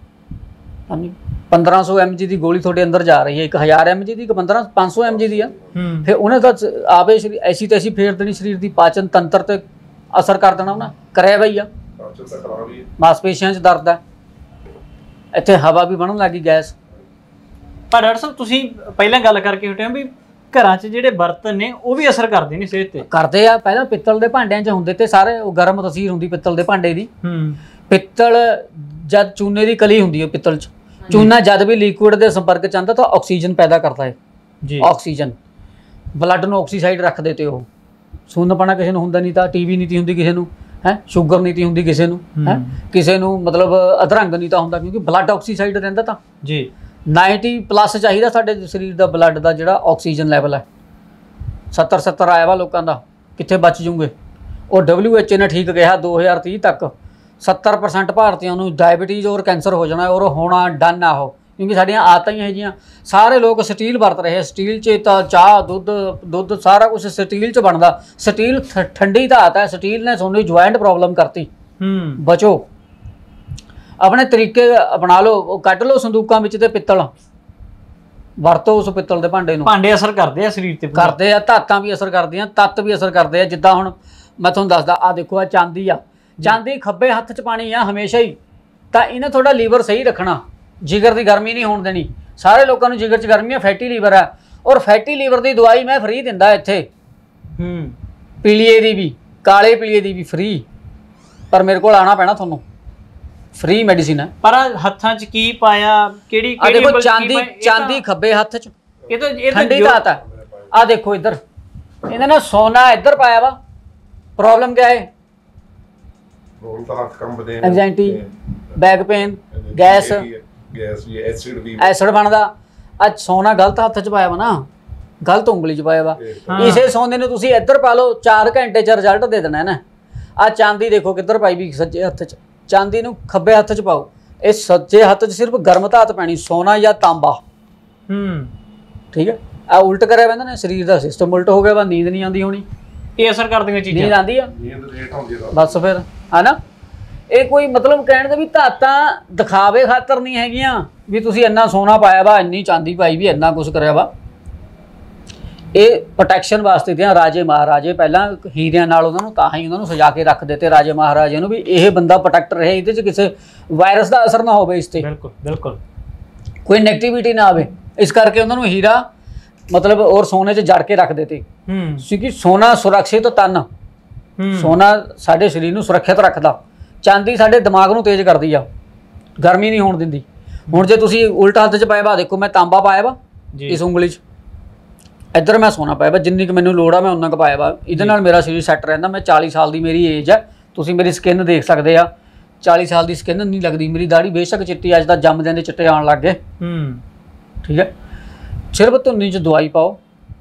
ਪੰਦਰਾਂ ਸੌ ਐਮ ਜੀ ਦੀ ਗੋਲੀ ਤੁਹਾਡੇ ਅੰਦਰ ਜਾ ਰਹੀ ਹੈ, ਇੱਕ ਹਜ਼ਾਰ ਐਮ ਜੀ ਦੀ, ਇੱਕ ਪੰਦਰਾਂ ਪੰਜ ਸੌ ਐਮ ਜੀ ਦੀ ਆ। ਫਿਰ ਉਹਨੇ ਤਾਂ ਆਵੇ ਐਸੀ ਤੈਸੀ ਫੇਰ ਦੇਣੀ ਸਰੀਰ ਦੀ, ਪਾਚਨ ਤੰਤਰ ਤੇ ਅਸਰ ਕਰ ਦੇਣਾ ਉਹਨਾਂ ਕਰਿਆ ਬਈ ਆ। ਮਾਸਪੇਸ਼ੀਆਂ 'ਚ ਦਰਦ ਹੈ, ਇੱਥੇ ਹਵਾ ਵੀ ਬਣਨ ਲੱਗੀ, ਗੈਸ। ਪਰ ਡਾਕਟਰ ਸਾਹਿਬ ਤੁਸੀਂ ਪਹਿਲਾਂ ਗੱਲ ਕਰਕੇ ਹਟੇ ਹੋ ਵੀ ਘਰਾਂ 'ਚ ਜਿਹੜੇ ਬਰਤਨ ਨੇ ਉਹ ਵੀ ਅਸਰ ਕਰਦੇ ਨੇ ਸਿਹਤ ਤੇ। ਕਰਦੇ ਆ। ਪਹਿਲਾਂ ਪਿੱਤਲ ਦੇ ਭਾਂਡਿਆਂ 'ਚ ਹੁੰਦੇ ਤੇ ਸਾਰੇ, ਉਹ ਗਰਮ ਤਸੀਰ ਹੁੰਦੀ ਪਿੱਤਲ ਦੇ ਭਾਂਡੇ ਦੀ। ਹੂੰ ਪਿੱਤਲ ਜਦ ਚੂਨੇ ਦੀ ਕਲੀ ਹੁੰਦੀ ਹੈ ਪਿੱਤਲ 'ਚ, ਚੂਨਾ ਜਦ ਵੀ ਲਿਕੁਇਡ ਦੇ ਸੰਪਰਕ 'ਚ ਆਉਂਦਾ ਤਾਂ ਆਕਸੀਜਨ ਪੈਦਾ ਕਰਦਾ ਹੈ ਜੀ। ਆਕਸੀਜਨ ਬਲੱਡ ਨੂੰ ਆਕਸੀਸਾਈਡ ਰੱਖਦੇ ਤੇ ਉਹ ਸੁੰਨਪਣਾ ਕਿਸੇ ਨੂੰ ਹੁੰਦਾ ਨਹੀਂ, ਤਾਂ ਟੀਵੀ ਨਹੀਂ ਤੀ ਹੁੰਦੀ ਕਿਸੇ ਨੂੰ, ਹੈ ਸ਼ੂਗਰ ਨਹੀਂ ਤੀ ਹੁੰਦੀ ਕਿਸੇ ਨੂੰ, ਹੈ ਕਿਸੇ ਨੂੰ ਮਤਲਬ ਅਧਰੰਗ ਨਹੀਂ ਤਾਂ ਹੁੰਦਾ, ਕਿਉਂਕਿ ਬਲੱਡ ਆਕਸੀਸਾਈਡ ਰਹਿੰਦਾ ਤਾਂ ਜੀ। ਨਾਈਨਟੀ ਪਲੱਸ ਚਾਹੀਦਾ ਸਾਡੇ ਸਰੀਰ ਦਾ ਬਲੱਡ ਦਾ ਜਿਹੜਾ ਆਕਸੀਜਨ ਲੈਵਲ ਹੈ। ਸੱਤਰ ਸੱਤਰ ਆਇਆ ਵਾ ਲੋਕਾਂ ਦਾ, ਕਿੱਥੇ ਬਚ ਜੂਗੇ? ਉਹ ਡਬਲਿਊ ਐਚ ਓ ਨੇ ਠੀਕ ਕਿਹਾ ਦੋ ਹਜ਼ਾਰ ਤੀਹ ਤੱਕ ਸੱਤਰ ਪਰਸੈਂਟ ਭਾਰਤੀਆਂ ਨੂੰ ਡਾਇਬਟੀਜ਼ ਔਰ ਕੈਂਸਰ ਹੋ ਜਾਣਾ, ਔਰ ਹੋਣਾ ਡਨ ਆ ਉਹ, ਕਿਉਂਕਿ ਸਾਡੀਆਂ ਆਦਤਾਂ ਹੀ ਇਹੋ ਜਿਹੀਆਂ। ਸਾਰੇ ਲੋਕ ਸਟੀਲ ਵਰਤ ਰਹੇ, ਸਟੀਲ 'ਚ ਤਾਂ ਚਾਹ ਦੁੱਧ ਦੁੱਧ ਸਾਰਾ ਕੁਝ ਸਟੀਲ 'ਚ ਬਣਦਾ। ਸਟੀਲ ਠੰਡੀ ਧਾਤ ਹੈ, ਸਟੀਲ ਨੇ ਤੁਹਾਨੂੰ ਜੁਆਇੰਟ ਪ੍ਰੋਬਲਮ ਕਰਤੀ। ਹੂੰ ਬਚੋ, ਆਪਣੇ ਤਰੀਕੇ ਅਪਣਾ ਲਓ, ਕੱਢ ਲਓ ਸੰਦੂਕਾਂ ਵਿੱਚ ਤੇ ਪਿੱਤਲ ਵਰਤੋ, ਉਸ ਪਿੱਤਲ ਦੇ ਭਾਂਡੇ ਨੂੰ। ਭਾਂਡੇ ਅਸਰ ਕਰਦੇ ਆ ਸਰੀਰ ਤੇ, ਕਰਦੇ ਆ, ਧਾਤਾਂ ਵੀ ਅਸਰ ਕਰਦੀਆਂ, ਤੱਤ ਵੀ ਅਸਰ ਕਰਦੇ ਆ। ਜਿੱਦਾਂ ਹੁਣ ਮੈਂ ਤੁਹਾਨੂੰ ਦੱਸਦਾ, ਆ ਦੇਖੋ ਆ ਚਾਂਦੀ ਆ, ਚਾਂਦੀ ਖੱਬੇ ਹੱਥ 'ਚ ਪਾਣੀ ਆ ਹਮੇਸ਼ਾ ਹੀ, ਤਾਂ ਇਹਨੇ ਤੁਹਾਡਾ ਲੀਵਰ ਸਹੀ ਰੱਖਣਾ, ਜਿਗਰ ਦੀ ਗਰਮੀ ਨਹੀਂ ਹੋਣ ਦੇਣੀ। ਸਾਰੇ ਲੋਕਾਂ ਨੂੰ ਜਿਗਰ 'ਚ ਗਰਮੀ ਆ, ਫੈਟੀ ਲੀਵਰ ਹੈ, ਔਰ ਫੈਟੀ ਲੀਵਰ ਦੀ ਦਵਾਈ ਮੈਂ ਫ੍ਰੀ ਦਿੰਦਾ ਇੱਥੇ। ਹੂੰ ਪੀਲੀਏ ਦੀ ਵੀ, ਕਾਲੇ ਪੀਲੀਏ ਦੀ ਵੀ ਫ੍ਰੀ, ਪਰ ਮੇਰੇ ਕੋਲ ਆਉਣਾ ਪੈਣਾ ਤੁਹਾਨੂੰ। ਫ੍ਰੀ ਮੈਡੀਸਿਨ ਹੈ। ਪਰ ਹੱਥਾਂ 'ਚ ਕੀ ਪਾਇਆ, ਕਿਹੜੀ ਆ ਦੇਖੋ ਚਾਂਦੀ, ਚਾਂਦੀ ਖੱਬੇ ਹੱਥ 'ਚ, ਇਹ ਤਾਂ ਇਹ ਠੰਡੀ ਧਾਤ ਹੈ। ਆ ਦੇਖੋ ਇੱਧਰ ਇਹਨਾਂ ਨੇ ਸੋਨਾ ਇੱਧਰ ਪਾਇਆ ਵਾ। ਪ੍ਰੋਬਲਮ ਕਿਆ ਹੈ? Anxiety, back pain, gas, gas ਵੀ, ਐਸਿਡ ਵੀ, ਐਸਿਡ ਬਣਦਾ। ਅੱਜ ਸੋਨਾ ਗਲਤ ਹੱਥ 'ਚ ਪਾਇਆ ਵਾ ਨਾ, ਗਲਤ ਉਂਗਲੀ 'ਚ ਪਾਇਆ ਵਾ। ਇਸੇ ਸੋਨੇ ਨੂੰ ਤੁਸੀਂ ਇੱਧਰ ਪਾ ਲਓ, ਚਾਰ ਘੰਟੇ 'ਚ ਰਿਜ਼ਲਟ ਦੇ ਦੇਣਾ ਨਾ। ਆ ਚਾਂਦੀ ਦੇਖੋ ਕਿੱਧਰ ਪਾਈ ਵੀ, ਸੱਜੇ ਹੱਥ 'ਚ। ਚਾਂਦੀ ਨੂੰ ਖੱਬੇ ਹੱਥ 'ਚ ਪਾਓ, ਇਹ ਸੱਜੇ ਹੱਥ 'ਚ ਸਿਰਫ ਗਰਮ ਧਾਤ ਪੈਣੀ, ਸੋਨਾ ਜਾਂ ਤਾਂਬਾ। ਹੂੰ ਠੀਕ ਹੈ। ਆ ਉਲਟ ਕਰਿਆ ਪੈਂਦਾ ਨਾ, ਸਰੀਰ ਦਾ ਸਿਸਟਮ ਉਲਟ ਹੋ ਗਿਆ ਵਾ, ਨੀਂਦ ਨਹੀਂ ਆਉਂਦੀ ਹੋਣੀ, ਇਹ ਅਸਰ ਕਰਦੀਆਂ ਚੀਜ਼ਾਂ। ਨੀਂਦ ਆਉਂਦੀ ਆ ਨੀਂਦ ਲੇਟ ਆਉਂਦੀ ਹੈ ਬਸ ਫਿਰ, ਹੈ ਨਾ। ਇਹ ਕੋਈ ਮਤਲਬ ਕਹਿਣ ਦਾ ਵੀ ਧਾਤਾਂ ਦਿਖਾਵੇ ਖਾਤਰ ਨਹੀਂ ਹੈਗੀਆਂ ਵੀ ਤੁਸੀਂ ਇੰਨਾ ਸੋਨਾ ਪਾਇਆ ਵਾ, ਇੰਨੀ ਚਾਂਦੀ ਪਾਈ ਵੀ, ਇੰਨਾ ਕੁਛ ਕਰਿਆ ਵਾ। ਇਹ ਪ੍ਰੋਟੈਕਸ਼ਨ ਵਾਸਤੇ ਤੇ ਰਾਜੇ ਮਹਾਰਾਜੇ ਪਹਿਲਾਂ ਹੀਰਿਆਂ ਨਾਲ ਉਹਨਾਂ ਨੂੰ ਤਾਂ ਹੀ ਉਹਨਾਂ ਨੂੰ ਸਜਾ ਕੇ ਰੱਖਦੇ ਤੇ ਰਾਜੇ ਮਹਾਰਾਜੇ ਨੂੰ, ਵੀ ਇਹ ਬੰਦਾ ਪ੍ਰੋਟੈਕਟ ਰਹੇ, ਇਹਦੇ 'ਚ ਕਿਸੇ ਵਾਇਰਸ ਦਾ ਅਸਰ ਨਾ ਹੋਵੇ, ਇਸ 'ਤੇ ਬਿਲਕੁਲ ਬਿਲਕੁਲ ਕੋਈ ਨੈਗੇਟਿਵਿਟੀ ਨਾ ਆਵੇ। ਇਸ ਕਰਕੇ ਉਹਨਾਂ ਨੂੰ ਹੀਰਾ ਮਤਲਬ ਔਰ ਸੋਨੇ 'ਚ ਜੜ ਕੇ ਰੱਖਦੇ ਤੇ, ਹੂੰ ਕਿਉਂਕਿ ਸੋਨਾ ਸੁਰੱਖਿਅਤ ਤਨ, ਸੋਨਾ ਸਾਡੇ ਸਰੀਰ ਨੂੰ ਸੁਰੱਖਿਅਤ ਰੱਖਦਾ। ਚਾਂਦੀ ਸਾਡੇ ਦਿਮਾਗ ਨੂੰ ਤੇਜ਼ ਕਰਦੀ ਆ, ਗਰਮੀ ਨਹੀਂ ਹੋਣ ਦਿੰਦੀ। ਹੁਣ ਜੇ ਤੁਸੀਂ ਉਲਟਾ ਹੱਥ 'ਚ ਪਾਇਆ ਵਾ, ਦੇਖੋ ਮੈਂ ਤਾਂਬਾ ਪਾਇਆ ਵਾ ਇਸ ਉਂਗਲੀ 'ਚ, ਇੱਧਰ ਮੈਂ ਸੋਨਾ ਪਾਇਆ ਵਾ, ਜਿੰਨੀ ਕੁ ਮੈਨੂੰ ਲੋੜ ਆ ਮੈਂ ਉਨਾ ਕੁ ਪਾਇਆ ਵਾ, ਇਹਦੇ ਨਾਲ ਮੇਰਾ ਸਰੀਰ ਸੈੱਟ ਰਹਿੰਦਾ। ਮੈਂ ਚਾਲੀ ਸਾਲ ਦੀ ਮੇਰੀ ਏਜ ਹੈ, ਤੁਸੀਂ ਮੇਰੀ ਸਕਿਨ ਦੇਖ ਸਕਦੇ ਆ, ਚਾਲੀ ਸਾਲ ਦੀ ਸਕਿਨ ਨਹੀਂ ਲੱਗਦੀ ਮੇਰੀ। ਦਾੜੀ ਬੇਸ਼ੱਕ ਚਿੱਟੀ, ਅੱਜ ਤਾਂ ਜੰਮਦਿਆਂ ਦੇ ਚਿੱਟੇ ਆਉਣ ਲੱਗ ਗਏ। ਹੂੰ ਠੀਕ ਹੈ, ਸਿਰਫ ਧੁੰਨੀ 'ਚ ਦਵਾਈ ਪਾਓ,